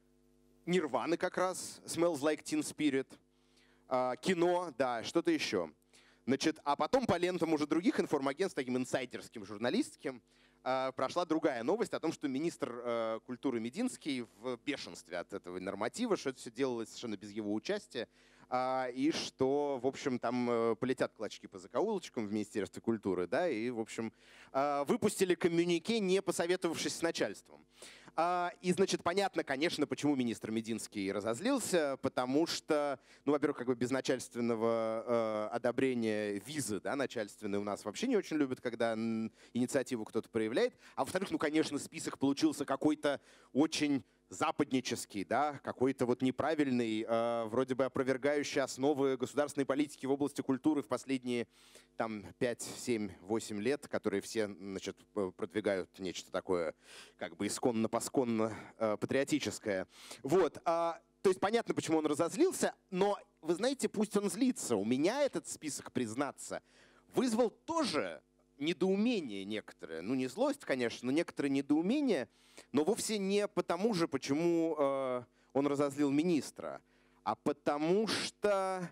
Speaker 1: Нирваны как раз, Smells Like Teen Spirit, э, кино, да, что-то еще. Значит, а потом по лентам уже других информагентств, таким инсайдерским, журналистским, прошла другая новость о том, что министр э, культуры Мединский в бешенстве от этого норматива, что это все делалось совершенно без его участия, э, и что, в общем, там э, полетят клочки по закоулочкам в Министерстве культуры, да, и, в общем, э, выпустили коммюнике, не посоветовавшись с начальством. А, и, значит, понятно, конечно, почему министр Мединский разозлился, потому что, ну, во-первых, как бы без начальственного э, одобрения визы, да, начальственные у нас вообще не очень любят, когда инициативу кто-то проявляет. А во-вторых, ну, конечно, список получился какой-то очень западнический, да, какой-то вот неправильный, э, вроде бы опровергающий основы государственной политики в области культуры в последние там пять, семь, восемь лет, которые все, значит, продвигают нечто такое как бы исконно-посконно э, патриотическое. Вот. А, то есть понятно, почему он разозлился, но вы знаете, пусть он злится. У меня этот список, признаться, вызвал тоже недоумение некоторое. Ну, не злость, конечно, но некоторое недоумение, но вовсе не потому же, почему э, он разозлил министра, а потому что,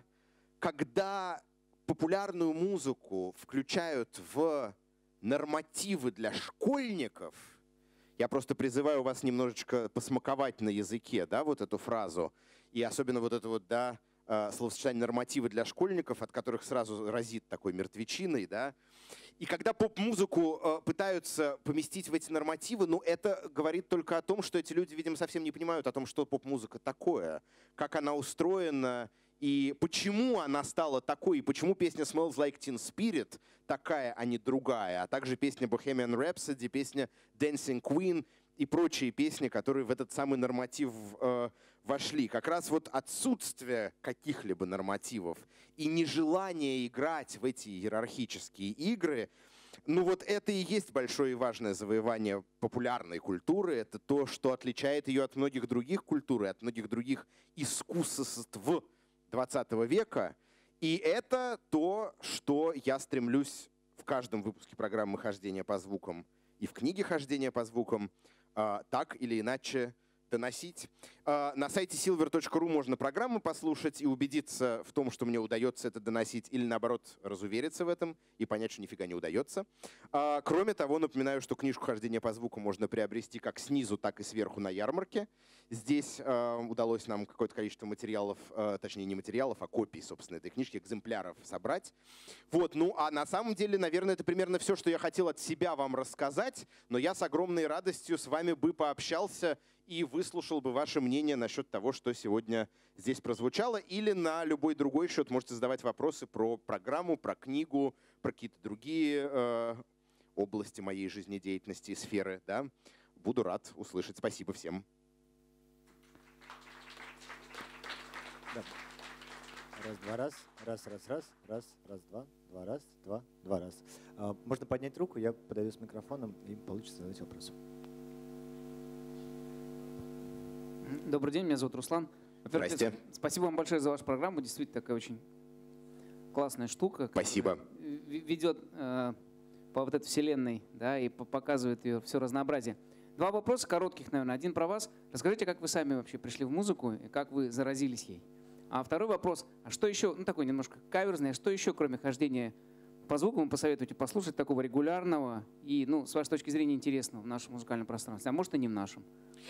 Speaker 1: когда популярную музыку включают в нормативы для школьников, я просто призываю вас немножечко посмаковать на языке, да, вот эту фразу, и особенно вот это вот, да, словосочетание «нормативы для школьников», от которых сразу разит такой мертвечиной, да. И когда поп-музыку э, пытаются поместить в эти нормативы, ну, это говорит только о том, что эти люди, видимо, совсем не понимают о том, что поп-музыка такое, как она устроена, и почему она стала такой, и почему песня «Smells Like Teen Spirit» такая, а не другая, а также песня «Bohemian Rhapsody», песня «Dancing Queen» и прочие песни, которые в этот самый норматив э, вошли. Как раз вот отсутствие каких-либо нормативов и нежелание играть в эти иерархические игры, ну вот это и есть большое и важное завоевание популярной культуры. Это то, что отличает ее от многих других культур и от многих других искусств двадцатого века. И это то, что я стремлюсь в каждом выпуске программы «Хождение по звукам» и в книге «Хождение по звукам» так или иначе доносить. На сайте silver точка ru можно программу послушать и убедиться в том, что мне удается это доносить, или наоборот разувериться в этом и понять, что нифига не удается. Кроме того, напоминаю, что книжку «Хождение по звуку» можно приобрести как снизу, так и сверху на ярмарке. Здесь удалось нам какое-то количество материалов, точнее не материалов, а копий, собственно, этой книжки, экземпляров собрать. Вот, ну а на самом деле, наверное, это примерно все, что я хотел от себя вам рассказать, но я с огромной радостью с вами бы пообщался и выслушал бы ваше мнение насчет того, что сегодня здесь прозвучало, или на любой другой счет можете задавать вопросы про программу, про книгу, про какие-то другие э, области моей жизнедеятельности, сферы. Да? Буду рад услышать. Спасибо всем.
Speaker 2: Да. Раз, два, раз, раз, раз, раз, раз, раз, два, два, раз, два, два, раз. А, можно поднять руку, я подойду с микрофоном, и получится задать вопрос.
Speaker 3: Добрый день, меня зовут Руслан.
Speaker 1: Здрасте.
Speaker 3: Спасибо вам большое за вашу программу. Действительно такая очень классная штука.
Speaker 1: Спасибо.
Speaker 3: Ведет э, по вот этой вселенной, да, и показывает ее все разнообразие. Два вопроса коротких, наверное. Один про вас. Расскажите, как вы сами вообще пришли в музыку и как вы заразились ей. А второй вопрос. А что еще, ну такой немножко каверзный, а что еще, кроме хождения по звуку, вы посоветуете послушать такого регулярного и, ну, с вашей точки зрения, интересного в нашем музыкальном пространстве, а может и не в нашем?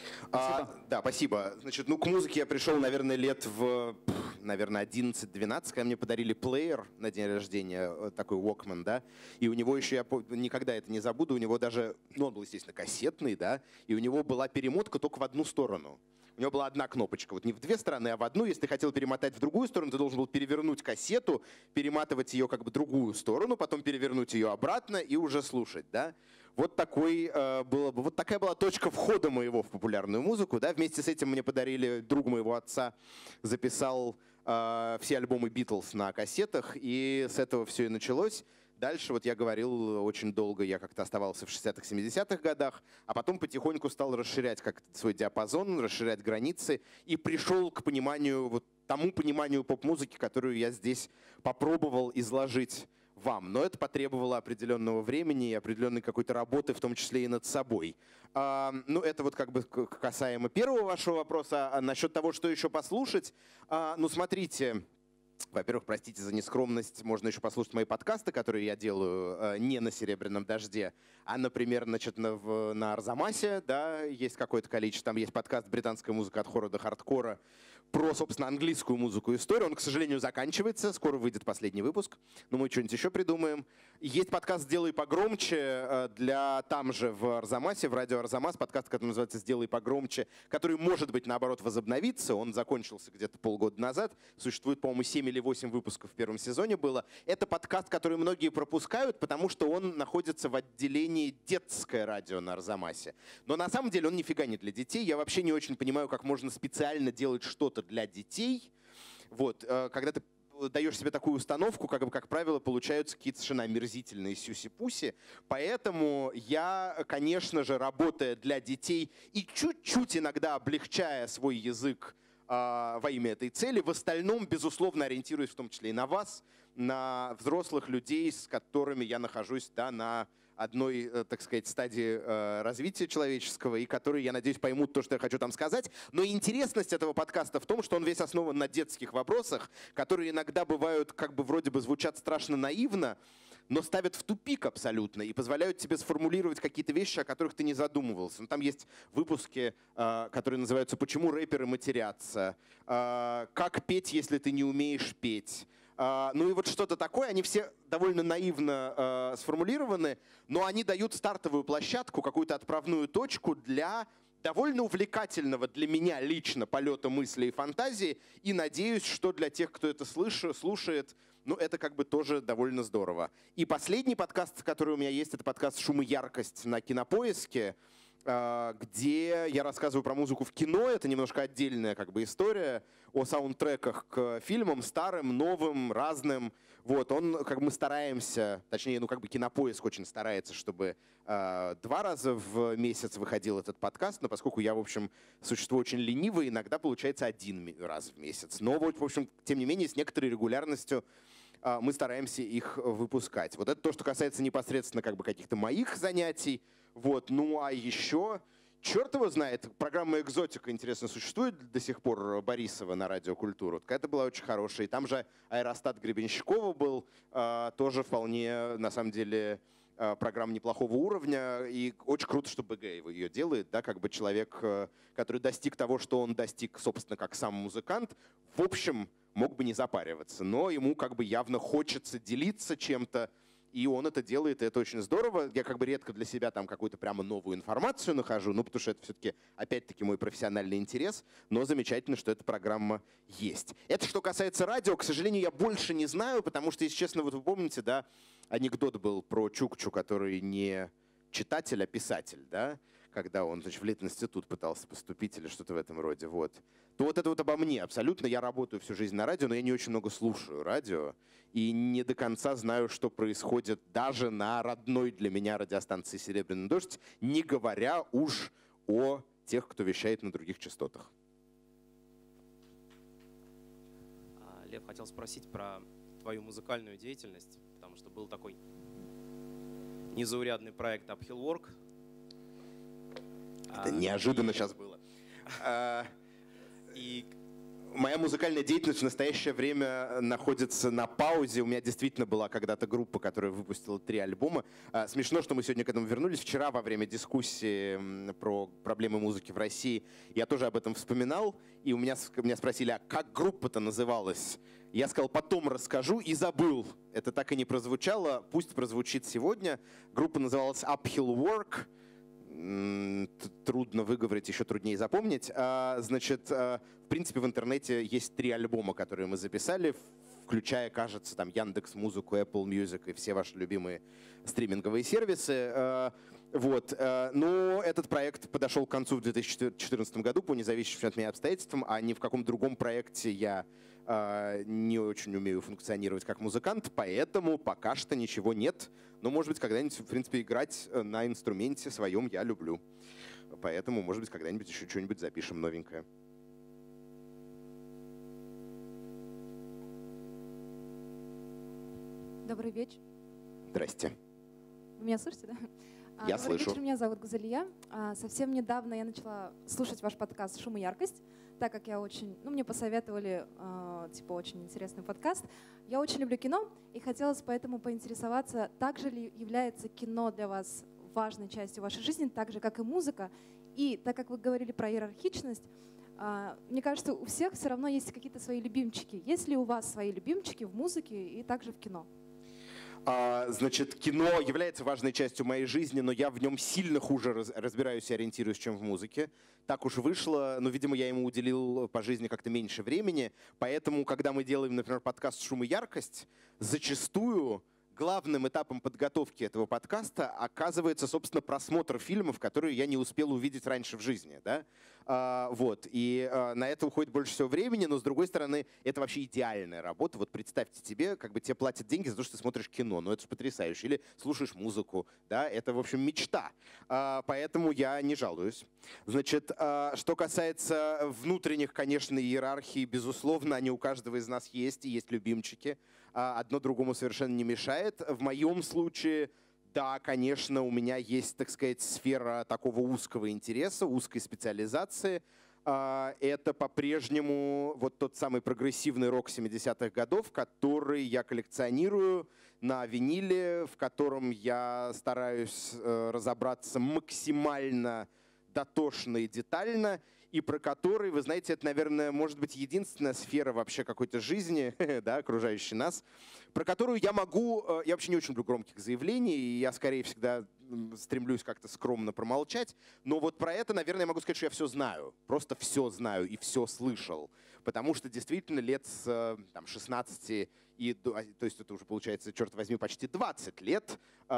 Speaker 1: А, да, спасибо. Значит, ну, к музыке я пришел, наверное, лет в, наверное, одиннадцать-двенадцать, когда мне подарили плеер на день рождения, такой Walkman, да, и у него еще, я никогда это не забуду, у него даже, ну, он был, естественно, кассетный, да, и у него была перемотка только в одну сторону. У него была одна кнопочка, вот не в две стороны, а в одну. Если ты хотел перемотать в другую сторону, ты должен был перевернуть кассету, перематывать ее как бы в другую сторону, потом перевернуть ее обратно и уже слушать, да. Вот, такой, э, было, вот такая была точка входа моего в популярную музыку. Да? Вместе с этим мне подарили, друг моего отца записал э, все альбомы Битлз на кассетах, и с этого все и началось. Дальше, вот я говорил, очень долго я как-то оставался в шестидесятых-семидесятых годах, а потом потихоньку стал расширять как свой диапазон, расширять границы и пришел к пониманию, вот тому пониманию поп-музыки, которую я здесь попробовал изложить вам. Но это потребовало определенного времени и определенной какой-то работы, в том числе и над собой. А, ну, это вот как бы касаемо первого вашего вопроса. А насчет того, что еще послушать, а, ну, смотрите. Во-первых, простите за нескромность, можно еще послушать мои подкасты, которые я делаю э, не на «Серебряном дожде», а, например, значит, на, в, на Арзамасе, да, есть какое-то количество, там есть подкаст «Британская музыка от хора до хардкора», про, собственно, английскую музыку и историю. Он, к сожалению, заканчивается, скоро выйдет последний выпуск, но мы что-нибудь еще придумаем. Есть подкаст «Сделай погромче» э, для там же в Арзамасе, в радио Арзамас, подкаст, который называется «Сделай погромче», который, может быть, наоборот, возобновится. Он закончился где-то полгода назад, существует, по-моему, семь или восемь выпусков в первом сезоне было. Это подкаст, который многие пропускают, потому что он находится в отделении «Детское радио» на Арзамасе. Но на самом деле он нифига не для детей. Я вообще не очень понимаю, как можно специально делать что-то для детей. Вот, когда ты даешь себе такую установку, как бы, как правило, получаются какие-то совершенно омерзительные сюси-пуси. Поэтому я, конечно же, работая для детей и чуть-чуть иногда облегчая свой язык во имя этой цели, в остальном, безусловно, ориентируюсь в том числе и на вас, на взрослых людей, с которыми я нахожусь, да, на одной, так сказать, стадии развития человеческого, и которые, я надеюсь, поймут то, что я хочу там сказать. Но интересность этого подкаста в том, что он весь основан на детских вопросах, которые иногда бывают, как бы вроде бы звучат страшно наивно, но ставят в тупик абсолютно и позволяют тебе сформулировать какие-то вещи, о которых ты не задумывался. Ну, там есть выпуски, э, которые называются «Почему рэперы матерятся?», э, «Как петь, если ты не умеешь петь?». Uh, ну и вот что-то такое, они все довольно наивно uh, сформулированы, но они дают стартовую площадку, какую-то отправную точку для довольно увлекательного для меня лично полета мысли и фантазии, и надеюсь, что для тех, кто это слыш- слушает, ну это как бы тоже довольно здорово. И последний подкаст, который у меня есть, это подкаст «Шум и яркость» на Кинопоиске, где я рассказываю про музыку в кино. Это немножко отдельная как бы история о саундтреках к фильмам, старым, новым, разным. Вот, он, как бы мы стараемся, точнее, ну как бы Кинопоиск очень старается, чтобы э, два раза в месяц выходил этот подкаст, но поскольку я, в общем, существо очень ленивое, иногда получается один раз в месяц. Но вот, в общем, тем не менее, с некоторой регулярностью э, мы стараемся их выпускать. Вот это то, что касается непосредственно как бы каких-то моих занятий. Вот. Ну а еще черт его знает. Программа «Экзотика», интересно, существует до сих пор Борисова на Радио Культуру? Это была очень хорошая. И там же аэростат Гребенщикова был э, тоже вполне, на самом деле, э, программа неплохого уровня. И очень круто, что БГ ее делает. Да, как бы человек, э, который достиг того, что он достиг, собственно, как сам музыкант, в общем, мог бы не запариваться. Но ему как бы явно хочется делиться чем-то. И он это делает, и это очень здорово. Я как бы редко для себя там какую-то прямо новую информацию нахожу, ну, потому что это все-таки, опять-таки, мой профессиональный интерес. Но замечательно, что эта программа есть. Это что касается радио, к сожалению, я больше не знаю, потому что, если честно, вот вы помните, да, анекдот был про Чукчу, который не читатель, а писатель, да, когда он, значит, в Литинститут пытался поступить или что-то в этом роде, вот. То вот это вот обо мне абсолютно. Я работаю всю жизнь на радио, но я не очень много слушаю радио и не до конца знаю, что происходит даже на родной для меня радиостанции «Серебряный дождь», не говоря уж о тех, кто вещает на других частотах.
Speaker 4: Лев, хотел спросить про твою музыкальную деятельность, потому что был такой незаурядный проект Uphill Work.
Speaker 1: Это а, неожиданно и... сейчас было. И моя музыкальная деятельность в настоящее время находится на паузе. У меня действительно была когда-то группа, которая выпустила три альбома. Смешно, что мы сегодня к этому вернулись. Вчера во время дискуссии про проблемы музыки в России я тоже об этом вспоминал. И у меня, меня спросили, а как группа-то называлась? Я сказал, потом расскажу, и забыл. Это так и не прозвучало. Пусть прозвучит сегодня. Группа называлась Uphill Work. Трудно выговорить, еще труднее запомнить. Значит, в принципе, в интернете есть три альбома, которые мы записали, включая, кажется, там Яндекс.Музыку, Apple Music и все ваши любимые стриминговые сервисы. Вот. Но этот проект подошел к концу в две тысячи четырнадцатом году по независимым от меня обстоятельствам, а ни в каком другом проекте я не очень умею функционировать как музыкант, поэтому пока что ничего нет. Но, может быть, когда-нибудь, в принципе, играть на инструменте своем я люблю. Поэтому, может быть, когда-нибудь еще что-нибудь запишем новенькое.
Speaker 5: Добрый вечер.
Speaker 1: Здрасте.
Speaker 5: Вы меня слышите, да?
Speaker 1: Я
Speaker 5: Добрый
Speaker 1: слышу.
Speaker 5: вечер, меня зовут Газалия. Совсем недавно я начала слушать ваш подкаст «Шум и яркость», так как я очень, ну, мне посоветовали, типа, очень интересный подкаст. Я очень люблю кино, и хотелось поэтому поинтересоваться, также ли является кино для вас важной частью вашей жизни, так же, как и музыка. И так как вы говорили про иерархичность, мне кажется, у всех все равно есть какие-то свои любимчики. Есть ли у вас свои любимчики в музыке и также в кино?
Speaker 1: Значит, кино является важной частью моей жизни, но я в нем сильно хуже разбираюсь и ориентируюсь, чем в музыке. Так уж вышло, но, видимо, я ему уделил по жизни как-то меньше времени. Поэтому, когда мы делаем, например, подкаст «Шум и яркость», зачастую главным этапом подготовки этого подкаста оказывается, собственно, просмотр фильмов, которые я не успел увидеть раньше в жизни. Да? А, вот. И а, на это уходит больше всего времени, но, с другой стороны, это вообще идеальная работа. Вот представьте тебе, как бы тебе платят деньги за то, что ты смотришь кино. Ну, это же потрясающе. Или слушаешь музыку. Да? Это, в общем, мечта. А, поэтому я не жалуюсь. Значит, а, что касается внутренних, конечно, иерархий, безусловно, они у каждого из нас есть, и есть любимчики. Одно другому совершенно не мешает. В моем случае, да, конечно, у меня есть, так сказать, сфера такого узкого интереса, узкой специализации. Это по-прежнему вот тот самый прогрессивный рок семидесятых годов, который я коллекционирую на виниле, в котором я стараюсь разобраться максимально дотошно и детально, и про который, вы знаете, это, наверное, может быть единственная сфера вообще какой-то жизни, да, окружающей нас, про которую я могу, я вообще не очень люблю громких заявлений, и я скорее всегда стремлюсь как-то скромно промолчать, но вот про это, наверное, я могу сказать, что я все знаю, просто все знаю и все слышал, потому что действительно лет с там, шестнадцати, и, то есть это уже получается, черт возьми, почти двадцать лет,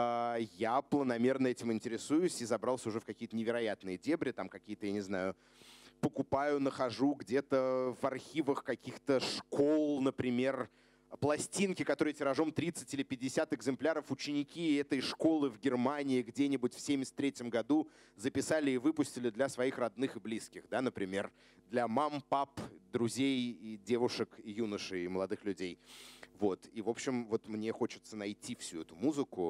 Speaker 1: я планомерно этим интересуюсь и забрался уже в какие-то невероятные дебри, там какие-то, я не знаю, покупаю, нахожу где-то в архивах каких-то школ, например, пластинки, которые тиражом тридцать или пятьдесят экземпляров ученики этой школы в Германии где-нибудь в семьдесят третьем году записали и выпустили для своих родных и близких, да, например, для мам, пап, друзей, и девушек, и юношей, и молодых людей. Вот. И, в общем, вот мне хочется найти всю эту музыку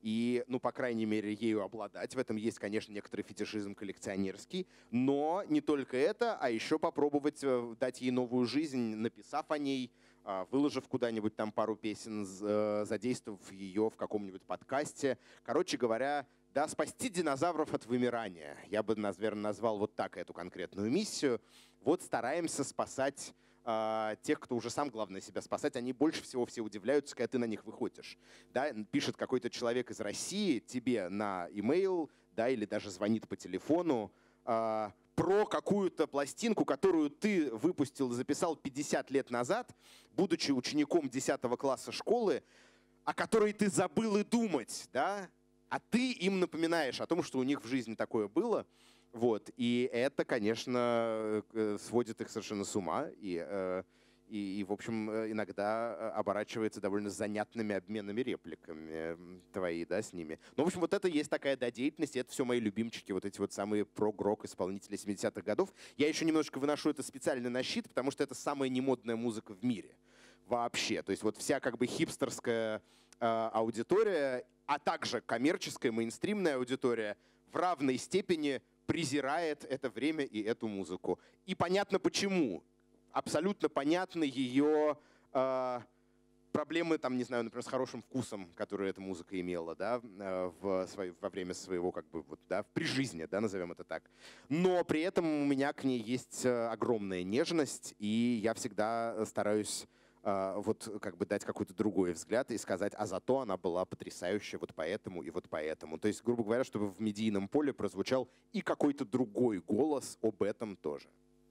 Speaker 1: и, ну, по крайней мере, ею обладать. В этом есть, конечно, некоторый фетишизм коллекционерский, но не только это, а еще попробовать дать ей новую жизнь, написав о ней, выложив куда-нибудь там пару песен, задействовав ее в каком-нибудь подкасте. Короче говоря, да, спасти динозавров от вымирания. Я бы, наверное, назвал вот так эту конкретную миссию. Вот стараемся спасать э, тех, кто уже сам, главное, себя спасать. Они больше всего все удивляются, когда ты на них выходишь. Да, пишет какой-то человек из России тебе на имейл, да, или даже звонит по телефону, э, про какую-то пластинку, которую ты выпустил и записал пятьдесят лет назад, будучи учеником десятого класса школы, о которой ты забыл и думать, да? А ты им напоминаешь о том, что у них в жизни такое было. Вот. И это, конечно, сводит их совершенно с ума. И, и, и в общем, иногда оборачивается довольно занятными обменами репликами твои, да, с ними. Ну, в общем, вот это есть такая, да, деятельность. И это все мои любимчики, вот эти вот самые прог-рок исполнители семидесятых годов. Я еще немножко выношу это специально на щит, потому что это самая немодная музыка в мире. Вообще. То есть вот вся как бы хипстерская э, аудитория, а также коммерческая, мейнстримная аудитория в равной степени презирает это время и эту музыку. И понятно почему. Абсолютно понятны ее э, проблемы, там, не знаю, например, с хорошим вкусом, который эта музыка имела, да, э, в свое, во время своего, как бы, вот, да, при жизни, да, назовем это так. Но при этом у меня к ней есть огромная нежность, и я всегда стараюсь вот как бы дать какой-то другой взгляд и сказать, а зато она была потрясающая вот поэтому и вот поэтому. То есть, грубо говоря, чтобы в медийном поле прозвучал и какой-то другой голос об этом тоже.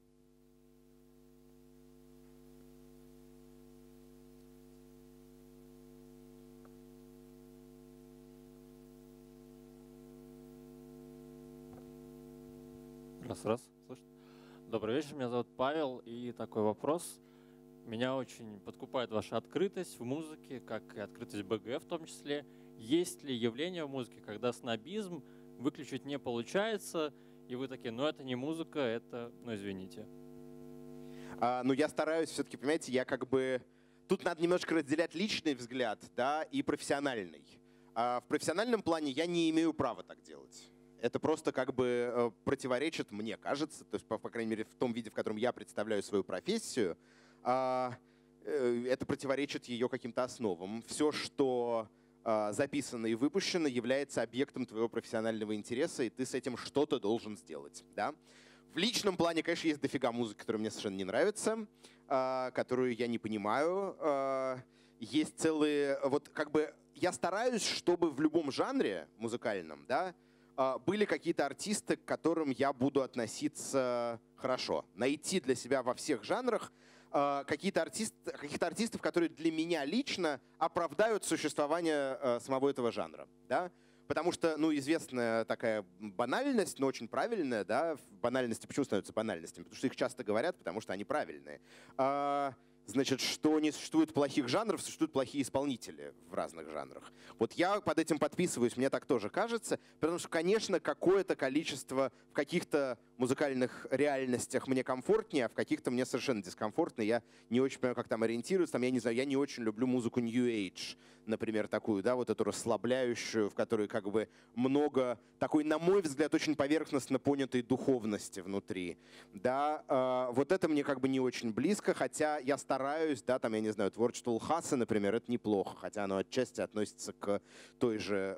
Speaker 6: Раз-раз. Слышно? Добрый вечер, меня зовут Павел, и такой вопрос. Меня очень подкупает ваша открытость в музыке, как и открытость БГ в том числе. Есть ли явление в музыке, когда снобизм выключить не получается, и вы такие, ну это не музыка, это, ну извините.
Speaker 1: А, ну я стараюсь все-таки, понимаете, я как бы... Тут надо немножко разделять личный взгляд, да, и профессиональный. А в профессиональном плане я не имею права так делать. Это просто как бы противоречит, мне кажется, то есть, по, по крайней мере, в том виде, в котором я представляю свою профессию, это противоречит ее каким-то основам. Все, что записано и выпущено, является объектом твоего профессионального интереса, и ты с этим что-то должен сделать. Да? В личном плане, конечно, есть дофига музыки, которая мне совершенно не нравится, которую я не понимаю. Есть целые... Вот как бы я стараюсь, чтобы в любом жанре музыкальном, да, были какие-то артисты, к которым я буду относиться хорошо. Найти для себя во всех жанрах какие-то артисты, каких-то артистов, которые для меня лично оправдают существование э, самого этого жанра. Да? Потому что, ну, известная такая банальность, но очень правильная, да, банальности почему становятся банальностями? Потому что их часто говорят, потому что они правильные. А, значит, что не существует плохих жанров, существуют плохие исполнители в разных жанрах. Вот я под этим подписываюсь, мне так тоже кажется, потому что, конечно, какое-то количество в каких-то музыкальных реальностях мне комфортнее, а в каких-то мне совершенно дискомфортно. Я не очень понимаю, как там ориентируюсь. Там, я не знаю, я не очень люблю музыку New Age, например, такую, да, вот эту расслабляющую, в которой как бы много такой, на мой взгляд, очень поверхностно понятой духовности внутри. Да, э, вот это мне как бы не очень близко, хотя я стараюсь, да, там, я не знаю, творчество Лхасы, например, это неплохо, хотя оно отчасти относится к той же,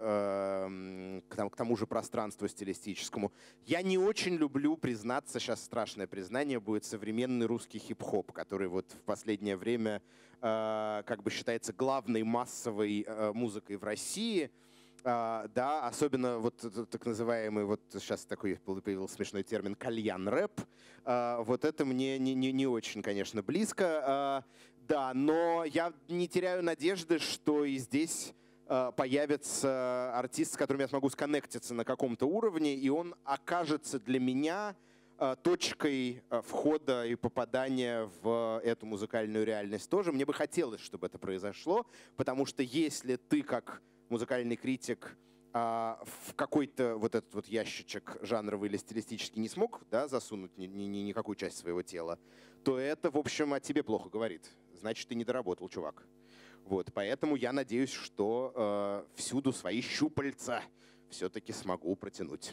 Speaker 1: э, к, там, к тому же пространству стилистическому. Я не очень люблю признаться, сейчас страшное признание будет, современный русский хип-хоп, который вот в последнее время э, как бы считается главной массовой э, музыкой в России. Uh, да, особенно вот так называемый, вот сейчас такой появился смешной термин, кальян-рэп. Uh, вот это мне не, не, не очень, конечно, близко. Uh, да, но я не теряю надежды, что и здесь uh, появится артист, с которым я смогу сконнектиться на каком-то уровне, и он окажется для меня uh, точкой uh, входа и попадания в эту музыкальную реальность тоже. Мне бы хотелось, чтобы это произошло, потому что если ты как музыкальный критик а, в какой-то вот этот вот ящичек жанровый или стилистический не смог, да, засунуть ни, ни, ни, никакую часть своего тела, то это, в общем, о тебе плохо говорит. Значит, ты не доработал, чувак. Вот, поэтому я надеюсь, что э, всюду свои щупальца все-таки смогу протянуть.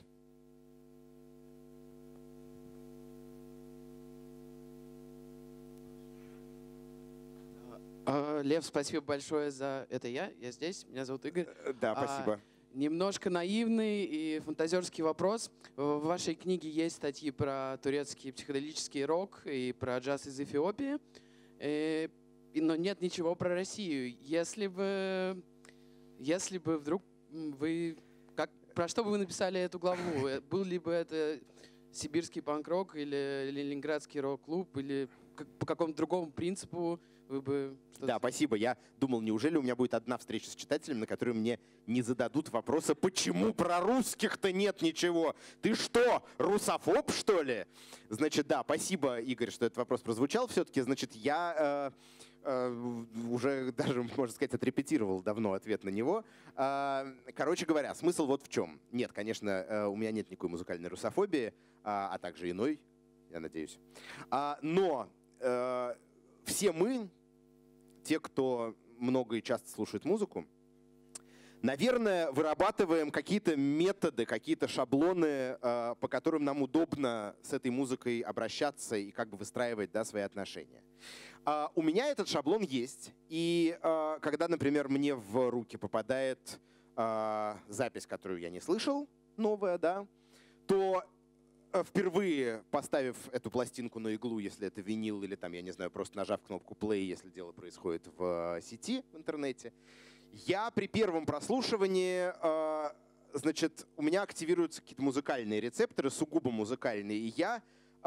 Speaker 7: Лев, спасибо большое за это. Я, я здесь, меня зовут Игорь.
Speaker 1: Да, спасибо.
Speaker 7: А, немножко наивный и фантазерский вопрос. В вашей книге есть статьи про турецкий психоделический рок и про джаз из Эфиопии, и, но нет ничего про Россию. Если бы, если бы вдруг вы... Как, про что бы вы написали эту главу? Был ли бы это сибирский панк-рок или ленинградский рок-клуб, или как, по какому-то другому принципу вы бы...
Speaker 1: Да, спасибо. Я думал, неужели у меня будет одна встреча с читателем, на которой мне не зададут вопроса, почему про русских-то нет ничего? Ты что, русофоб, что ли? Значит, да, спасибо, Игорь, что этот вопрос прозвучал все-таки. Значит, я э, э, уже даже, можно сказать, отрепетировал давно ответ на него. Э, короче говоря, смысл вот в чем. Нет, конечно, э, у меня нет никакой музыкальной русофобии, э, а также иной, я надеюсь. А, но... Э, Все мы, те, кто много и часто слушает музыку, наверное, вырабатываем какие-то методы, какие-то шаблоны, по которым нам удобно с этой музыкой обращаться и как бы выстраивать, да, свои отношения. У меня этот шаблон есть, и когда, например, мне в руки попадает запись, которую я не слышал, новая, да, то впервые поставив эту пластинку на иглу, если это винил, или там, я не знаю, просто нажав кнопку play, если дело происходит в сети, в интернете, я при первом прослушивании, значит, у меня активируются какие-то музыкальные рецепторы, сугубо музыкальные, и я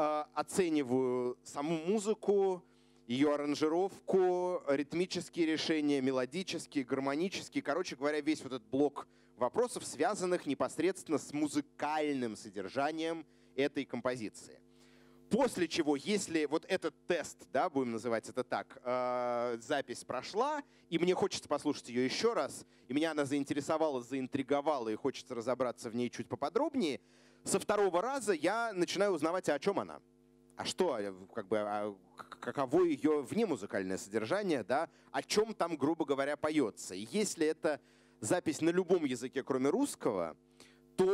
Speaker 1: оцениваю саму музыку, ее аранжировку, ритмические решения, мелодические, гармонические, короче говоря, весь вот этот блок вопросов, связанных непосредственно с музыкальным содержанием этой композиции. После чего, если вот этот тест, да, будем называть это так, э, запись прошла, и мне хочется послушать ее еще раз, и меня она заинтересовала, заинтриговала, и хочется разобраться в ней чуть поподробнее, со второго раза я начинаю узнавать, а о чем она. А что, как бы, а каково ее внемузыкальное содержание, да, о чем там, грубо говоря, поется. И если это запись на любом языке, кроме русского, то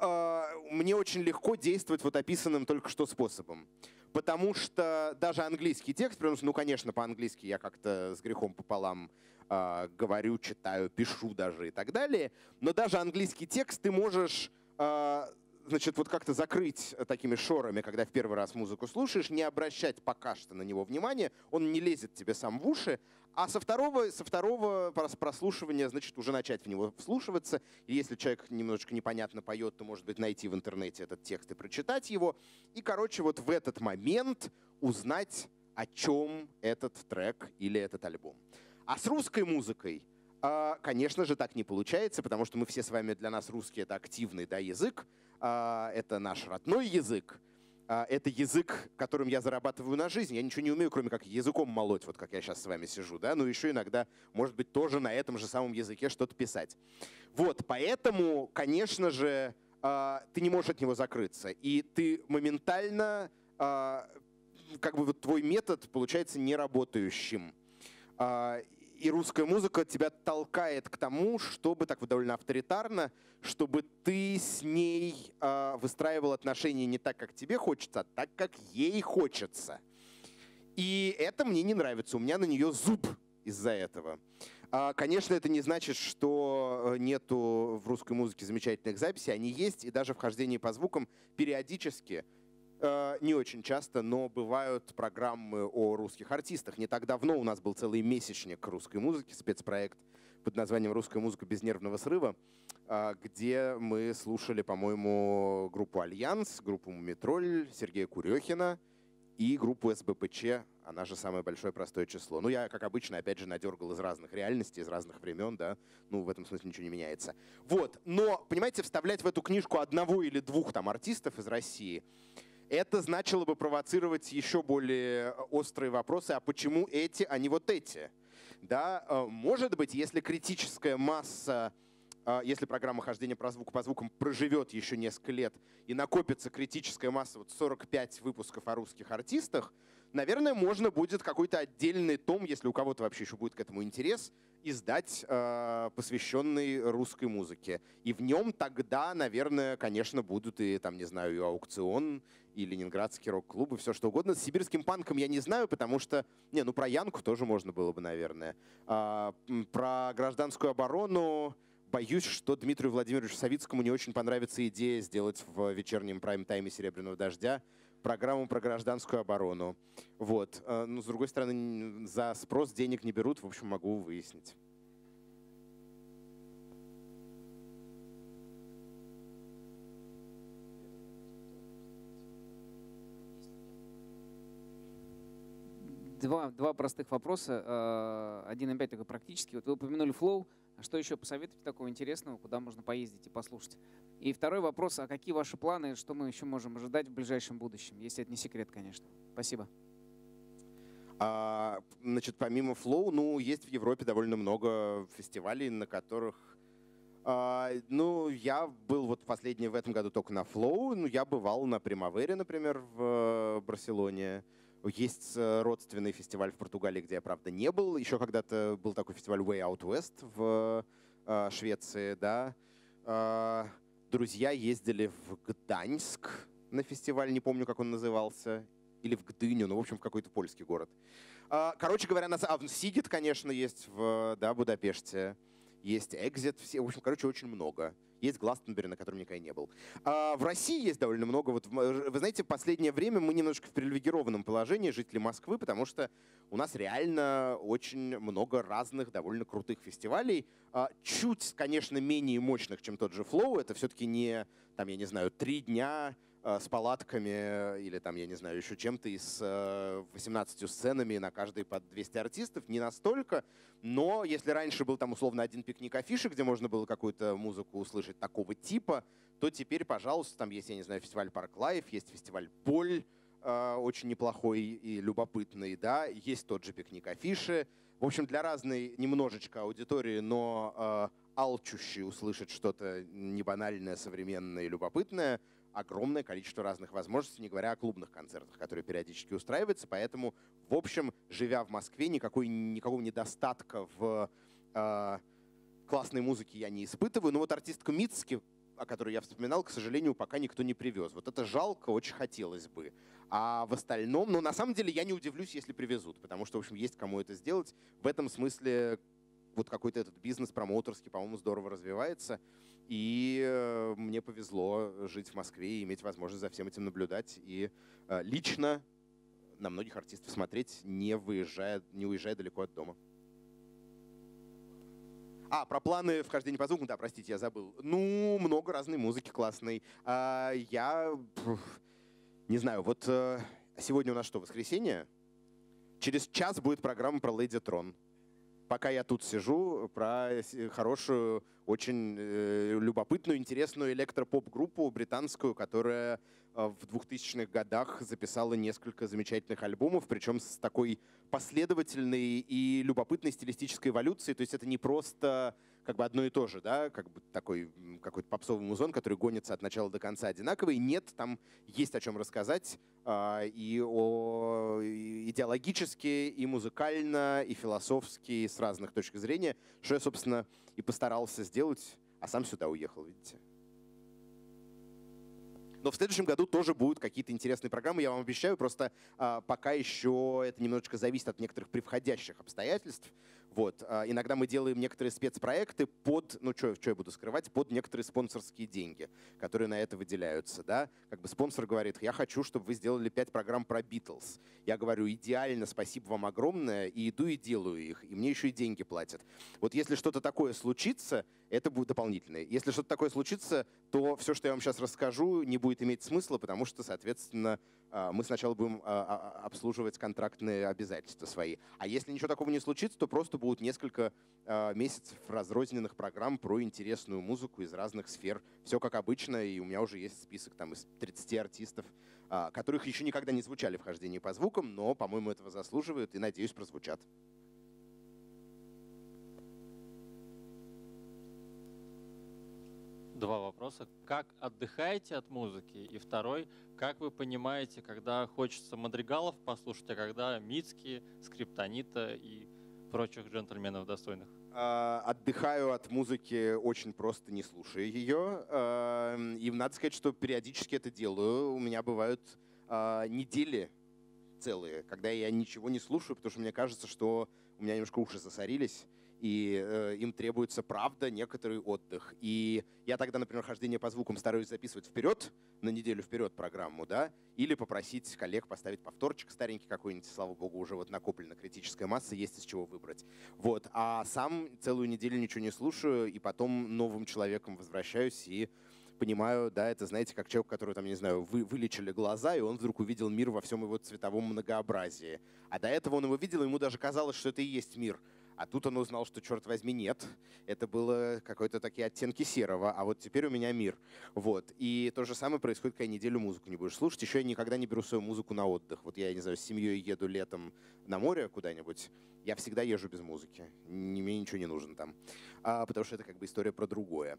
Speaker 1: э, мне очень легко действовать вот описанным только что способом. Потому что даже английский текст, потому что, ну, конечно, по-английски я как-то с грехом пополам э, говорю, читаю, пишу даже и так далее, но даже английский текст ты можешь, э, значит, вот как-то закрыть такими шорами, когда в первый раз музыку слушаешь, не обращать пока что на него внимания, он не лезет тебе сам в уши, а со второго, со второго прослушивания, значит, уже начать в него вслушиваться. И если человек немножечко непонятно поет, то, может быть, найти в интернете этот текст и прочитать его. И, короче, вот в этот момент узнать, о чем этот трек или этот альбом. А с русской музыкой, конечно же, так не получается, потому что мы все с вами, для нас русский — это активный, да, язык, это наш родной язык. Это язык, которым я зарабатываю на жизнь. Я ничего не умею, кроме как языком молоть, вот как я сейчас с вами сижу, да, но еще иногда, может быть, тоже на этом же самом языке что-то писать. Вот, поэтому, конечно же, ты не можешь от него закрыться, и ты моментально, как бы вот твой метод получается неработающим. И русская музыка тебя толкает к тому, чтобы, так вот довольно авторитарно, чтобы ты с ней э, выстраивал отношения не так, как тебе хочется, а так, как ей хочется. И это мне не нравится. У меня на нее зуб из-за этого. А, конечно, это не значит, что нету в русской музыке замечательных записей. Они есть, и даже в хождении по звукам периодически, не очень часто, но бывают программы о русских артистах. Не так давно у нас был целый месячник русской музыки, спецпроект под названием «Русская музыка без нервного срыва», где мы слушали, по-моему, группу «Альянс», группу «Мумитроль», Сергея Курехина и группу эс бэ пэ че, она же «Самое большое простое число». Ну, я, как обычно, опять же, надергал из разных реальностей, из разных времен, да, ну, в этом смысле ничего не меняется. Вот, но, понимаете, вставлять в эту книжку одного или двух там артистов из России — это значило бы провоцировать еще более острые вопросы, а почему эти, а не вот эти? Да? Может быть, если критическая масса, если программа хождения по звуку по звукам проживет еще несколько лет и накопится критическая масса, вот сорок пять выпусков о русских артистах, наверное, можно будет какой-то отдельный том, если у кого-то вообще еще будет к этому интерес, издать, э, посвященный русской музыке. И в нем тогда, наверное, конечно, будут и, там, не знаю, и аукцион, и ленинградский рок-клуб, и все что угодно. С сибирским панком я не знаю, потому что... Не, ну про Янку тоже можно было бы, наверное. А, про гражданскую оборону... Боюсь, что Дмитрию Владимировичу Савицкому не очень понравится идея сделать в вечернем прайм-тайме «Серебряного дождя» программу про гражданскую оборону. Вот. Но, с другой стороны, за спрос денег не берут, в общем, могу выяснить.
Speaker 3: Два, два простых вопроса. Один опять такой практический. Вот вы упомянули Flow. А что еще посоветуете такого интересного, куда можно поездить и послушать? И второй вопрос, а какие ваши планы, что мы еще можем ожидать в ближайшем будущем, если это не секрет, конечно. Спасибо.
Speaker 1: А, значит, помимо Flow, ну, есть в Европе довольно много фестивалей, на которых... А, ну, я был вот последний в этом году только на Flow, ну, я бывал на Примавере, например, в Барселоне. Есть родственный фестиваль в Португалии, где я, правда, не был. Еще когда-то был такой фестиваль Way Out West в э, Швеции, да. Э, друзья ездили в Гданьск на фестиваль, не помню, как он назывался. Или в Гдыню, ну, в общем, в какой-то польский город. Э, короче говоря, на а, Сигит, конечно, есть в да, Будапеште. Есть Exit, все, в общем, короче, очень много. Есть Гластенберри, на котором никогда не был. А в России есть довольно много. Вот, вы знаете, в последнее время мы немножко в привилегированном положении, жители Москвы, потому что у нас реально очень много разных довольно крутых фестивалей. Чуть, конечно, менее мощных, чем тот же Flow. Это все-таки не, там, я не знаю, три дня с палатками или там, я не знаю, еще чем-то и с восемнадцатью сценами на каждой под двести артистов. Не настолько. Но если раньше был там условно один пикник афиши, где можно было какую-то музыку услышать такого типа, то теперь, пожалуйста, там есть, я не знаю, фестиваль Парк Лайф, есть фестиваль Поль, э, очень неплохой и любопытный, да, есть тот же пикник афиши. В общем, для разной немножечко аудитории, но э, алчущей услышать что-то небанальное, современное и любопытное, огромное количество разных возможностей, не говоря о клубных концертах, которые периодически устраиваются. Поэтому, в общем, живя в Москве, никакой, никакого недостатка в э, классной музыке я не испытываю. Но вот артистку Мицки, о которой я вспоминал, к сожалению, пока никто не привез. Вот это жалко, очень хотелось бы. А в остальном, ну, на самом деле, я не удивлюсь, если привезут, потому что, в общем, есть кому это сделать. В этом смысле вот какой-то этот бизнес промоутерский, по-моему, здорово развивается. И э, мне повезло жить в Москве и иметь возможность за всем этим наблюдать. И э, лично на многих артистов смотреть, не выезжая, не уезжая далеко от дома. А, про планы вхождения по звуку, да, простите, я забыл. Ну, много разной музыки классной. А, я не знаю, вот э, сегодня у нас что, воскресенье? Через час будет программа про Леди Трон. Пока я тут сижу, про хорошую, очень э, любопытную, интересную электропоп-группу британскую, которая э, в двухтысячных годах записала несколько замечательных альбомов, причем с такой последовательной и любопытной стилистической эволюцией. То есть это не просто как бы одно и то же, да, как бы такой какой-то попсовый музон, который гонится от начала до конца одинаковый. Нет, там есть о чем рассказать э, и о идеологически, и музыкально, и философски, и с разных точек зрения, что я, собственно, и постарался сделать, а сам сюда уехал, видите. Но в следующем году тоже будут какие-то интересные программы, я вам обещаю, просто а, пока еще это немножечко зависит от некоторых превходящих обстоятельств. Вот. А, иногда мы делаем некоторые спецпроекты под, ну что я буду скрывать, под некоторые спонсорские деньги, которые на это выделяются. Да? Как бы спонсор говорит, я хочу, чтобы вы сделали пять программ про Битлз. Я говорю, идеально, спасибо вам огромное, и иду и делаю их, и мне еще и деньги платят. Вот если что-то такое случится, это будет дополнительное. Если что-то такое случится, то все, что я вам сейчас расскажу, не будет иметь смысла, потому что, соответственно, мы сначала будем обслуживать контрактные обязательства свои. А если ничего такого не случится, то просто будут несколько месяцев разрозненных программ про интересную музыку из разных сфер. Все как обычно, и у меня уже есть список там, из тридцати артистов, которых еще никогда не звучали в хождении по звукам, но, по-моему, этого заслуживают и, надеюсь, прозвучат.
Speaker 6: два вопроса. Как отдыхаете от музыки? И второй, как вы понимаете, когда хочется мадригалов послушать, а когда Мицки, Скриптонита и прочих джентльменов достойных?
Speaker 1: Uh, отдыхаю от музыки очень просто, не слушая ее. Uh, и надо сказать, что периодически это делаю. У меня бывают uh, недели целые, когда я ничего не слушаю, потому что мне кажется, что у меня немножко уши засорились, и э, им требуется, правда, некоторый отдых. И я тогда, например, хождение по звукам стараюсь записывать вперед, на неделю вперед программу, да, или попросить коллег поставить повторчик старенький какой-нибудь, слава богу, уже вот накоплена критическая масса, есть из чего выбрать. Вот. А сам целую неделю ничего не слушаю, и потом новым человеком возвращаюсь и понимаю, да, это, знаете, как человек, который, там, не знаю, вы, вылечили глаза, и он вдруг увидел мир во всем его цветовом многообразии. А до этого он его видел, и ему даже казалось, что это и есть мир. А тут он узнал, что, черт возьми, нет. Это было какой-то такие оттенки серого, а вот теперь у меня мир. Вот. И то же самое происходит, когда неделю музыку не будешь слушать. Еще я никогда не беру свою музыку на отдых. Вот я, не знаю, с семьей еду летом на море куда-нибудь, я всегда езжу без музыки. Мне ничего не нужно там. А, потому что это как бы история про другое.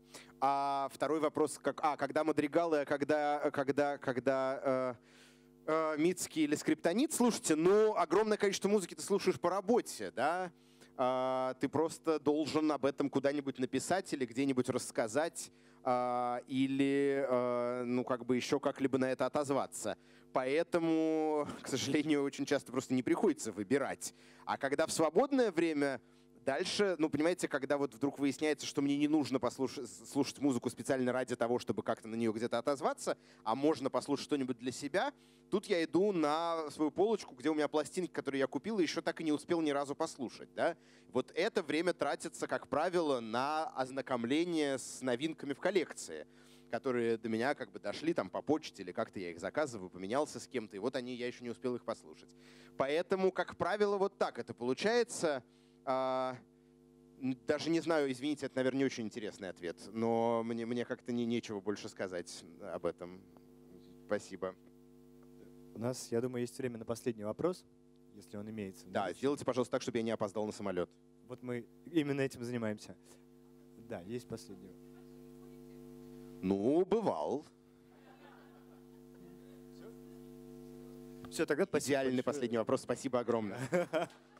Speaker 1: А второй вопрос, как, а, когда мадригалы, а когда, когда, когда э, э, Мицки или Скриптонит, слушайте, ну, огромное количество музыки ты слушаешь по работе, да? Uh, ты просто должен об этом куда-нибудь написать или где-нибудь рассказать, uh, или uh, ну, как бы еще как-либо на это отозваться. Поэтому, к сожалению, очень часто просто не приходится выбирать. А когда в свободное время дальше, ну, понимаете, когда вот вдруг выясняется, что мне не нужно послушать, слушать музыку специально ради того, чтобы как-то на нее где-то отозваться, а можно послушать что-нибудь для себя, тут я иду на свою полочку, где у меня пластинки, которые я купил, и еще так и не успел ни разу послушать. Да? Вот это время тратится, как правило, на ознакомление с новинками в коллекции, которые до меня как бы дошли там по почте, или как-то я их заказываю, поменялся с кем-то, и вот они, я еще не успел их послушать. Поэтому, как правило, вот так это получается. А, даже не знаю, извините, это, наверное, не очень интересный ответ, но мне, мне как-то не, нечего больше сказать об этом. Спасибо.
Speaker 2: У нас, я думаю, есть время на последний вопрос, если он имеется.
Speaker 1: Да, сделайте, пожалуйста, так, чтобы я не опоздал на самолет.
Speaker 2: Вот мы именно этим занимаемся. Да, есть последний.
Speaker 1: Ну, бывал.
Speaker 2: Все, тогда спасибо
Speaker 1: Идеальный
Speaker 2: большое.
Speaker 1: последний вопрос. Спасибо огромное.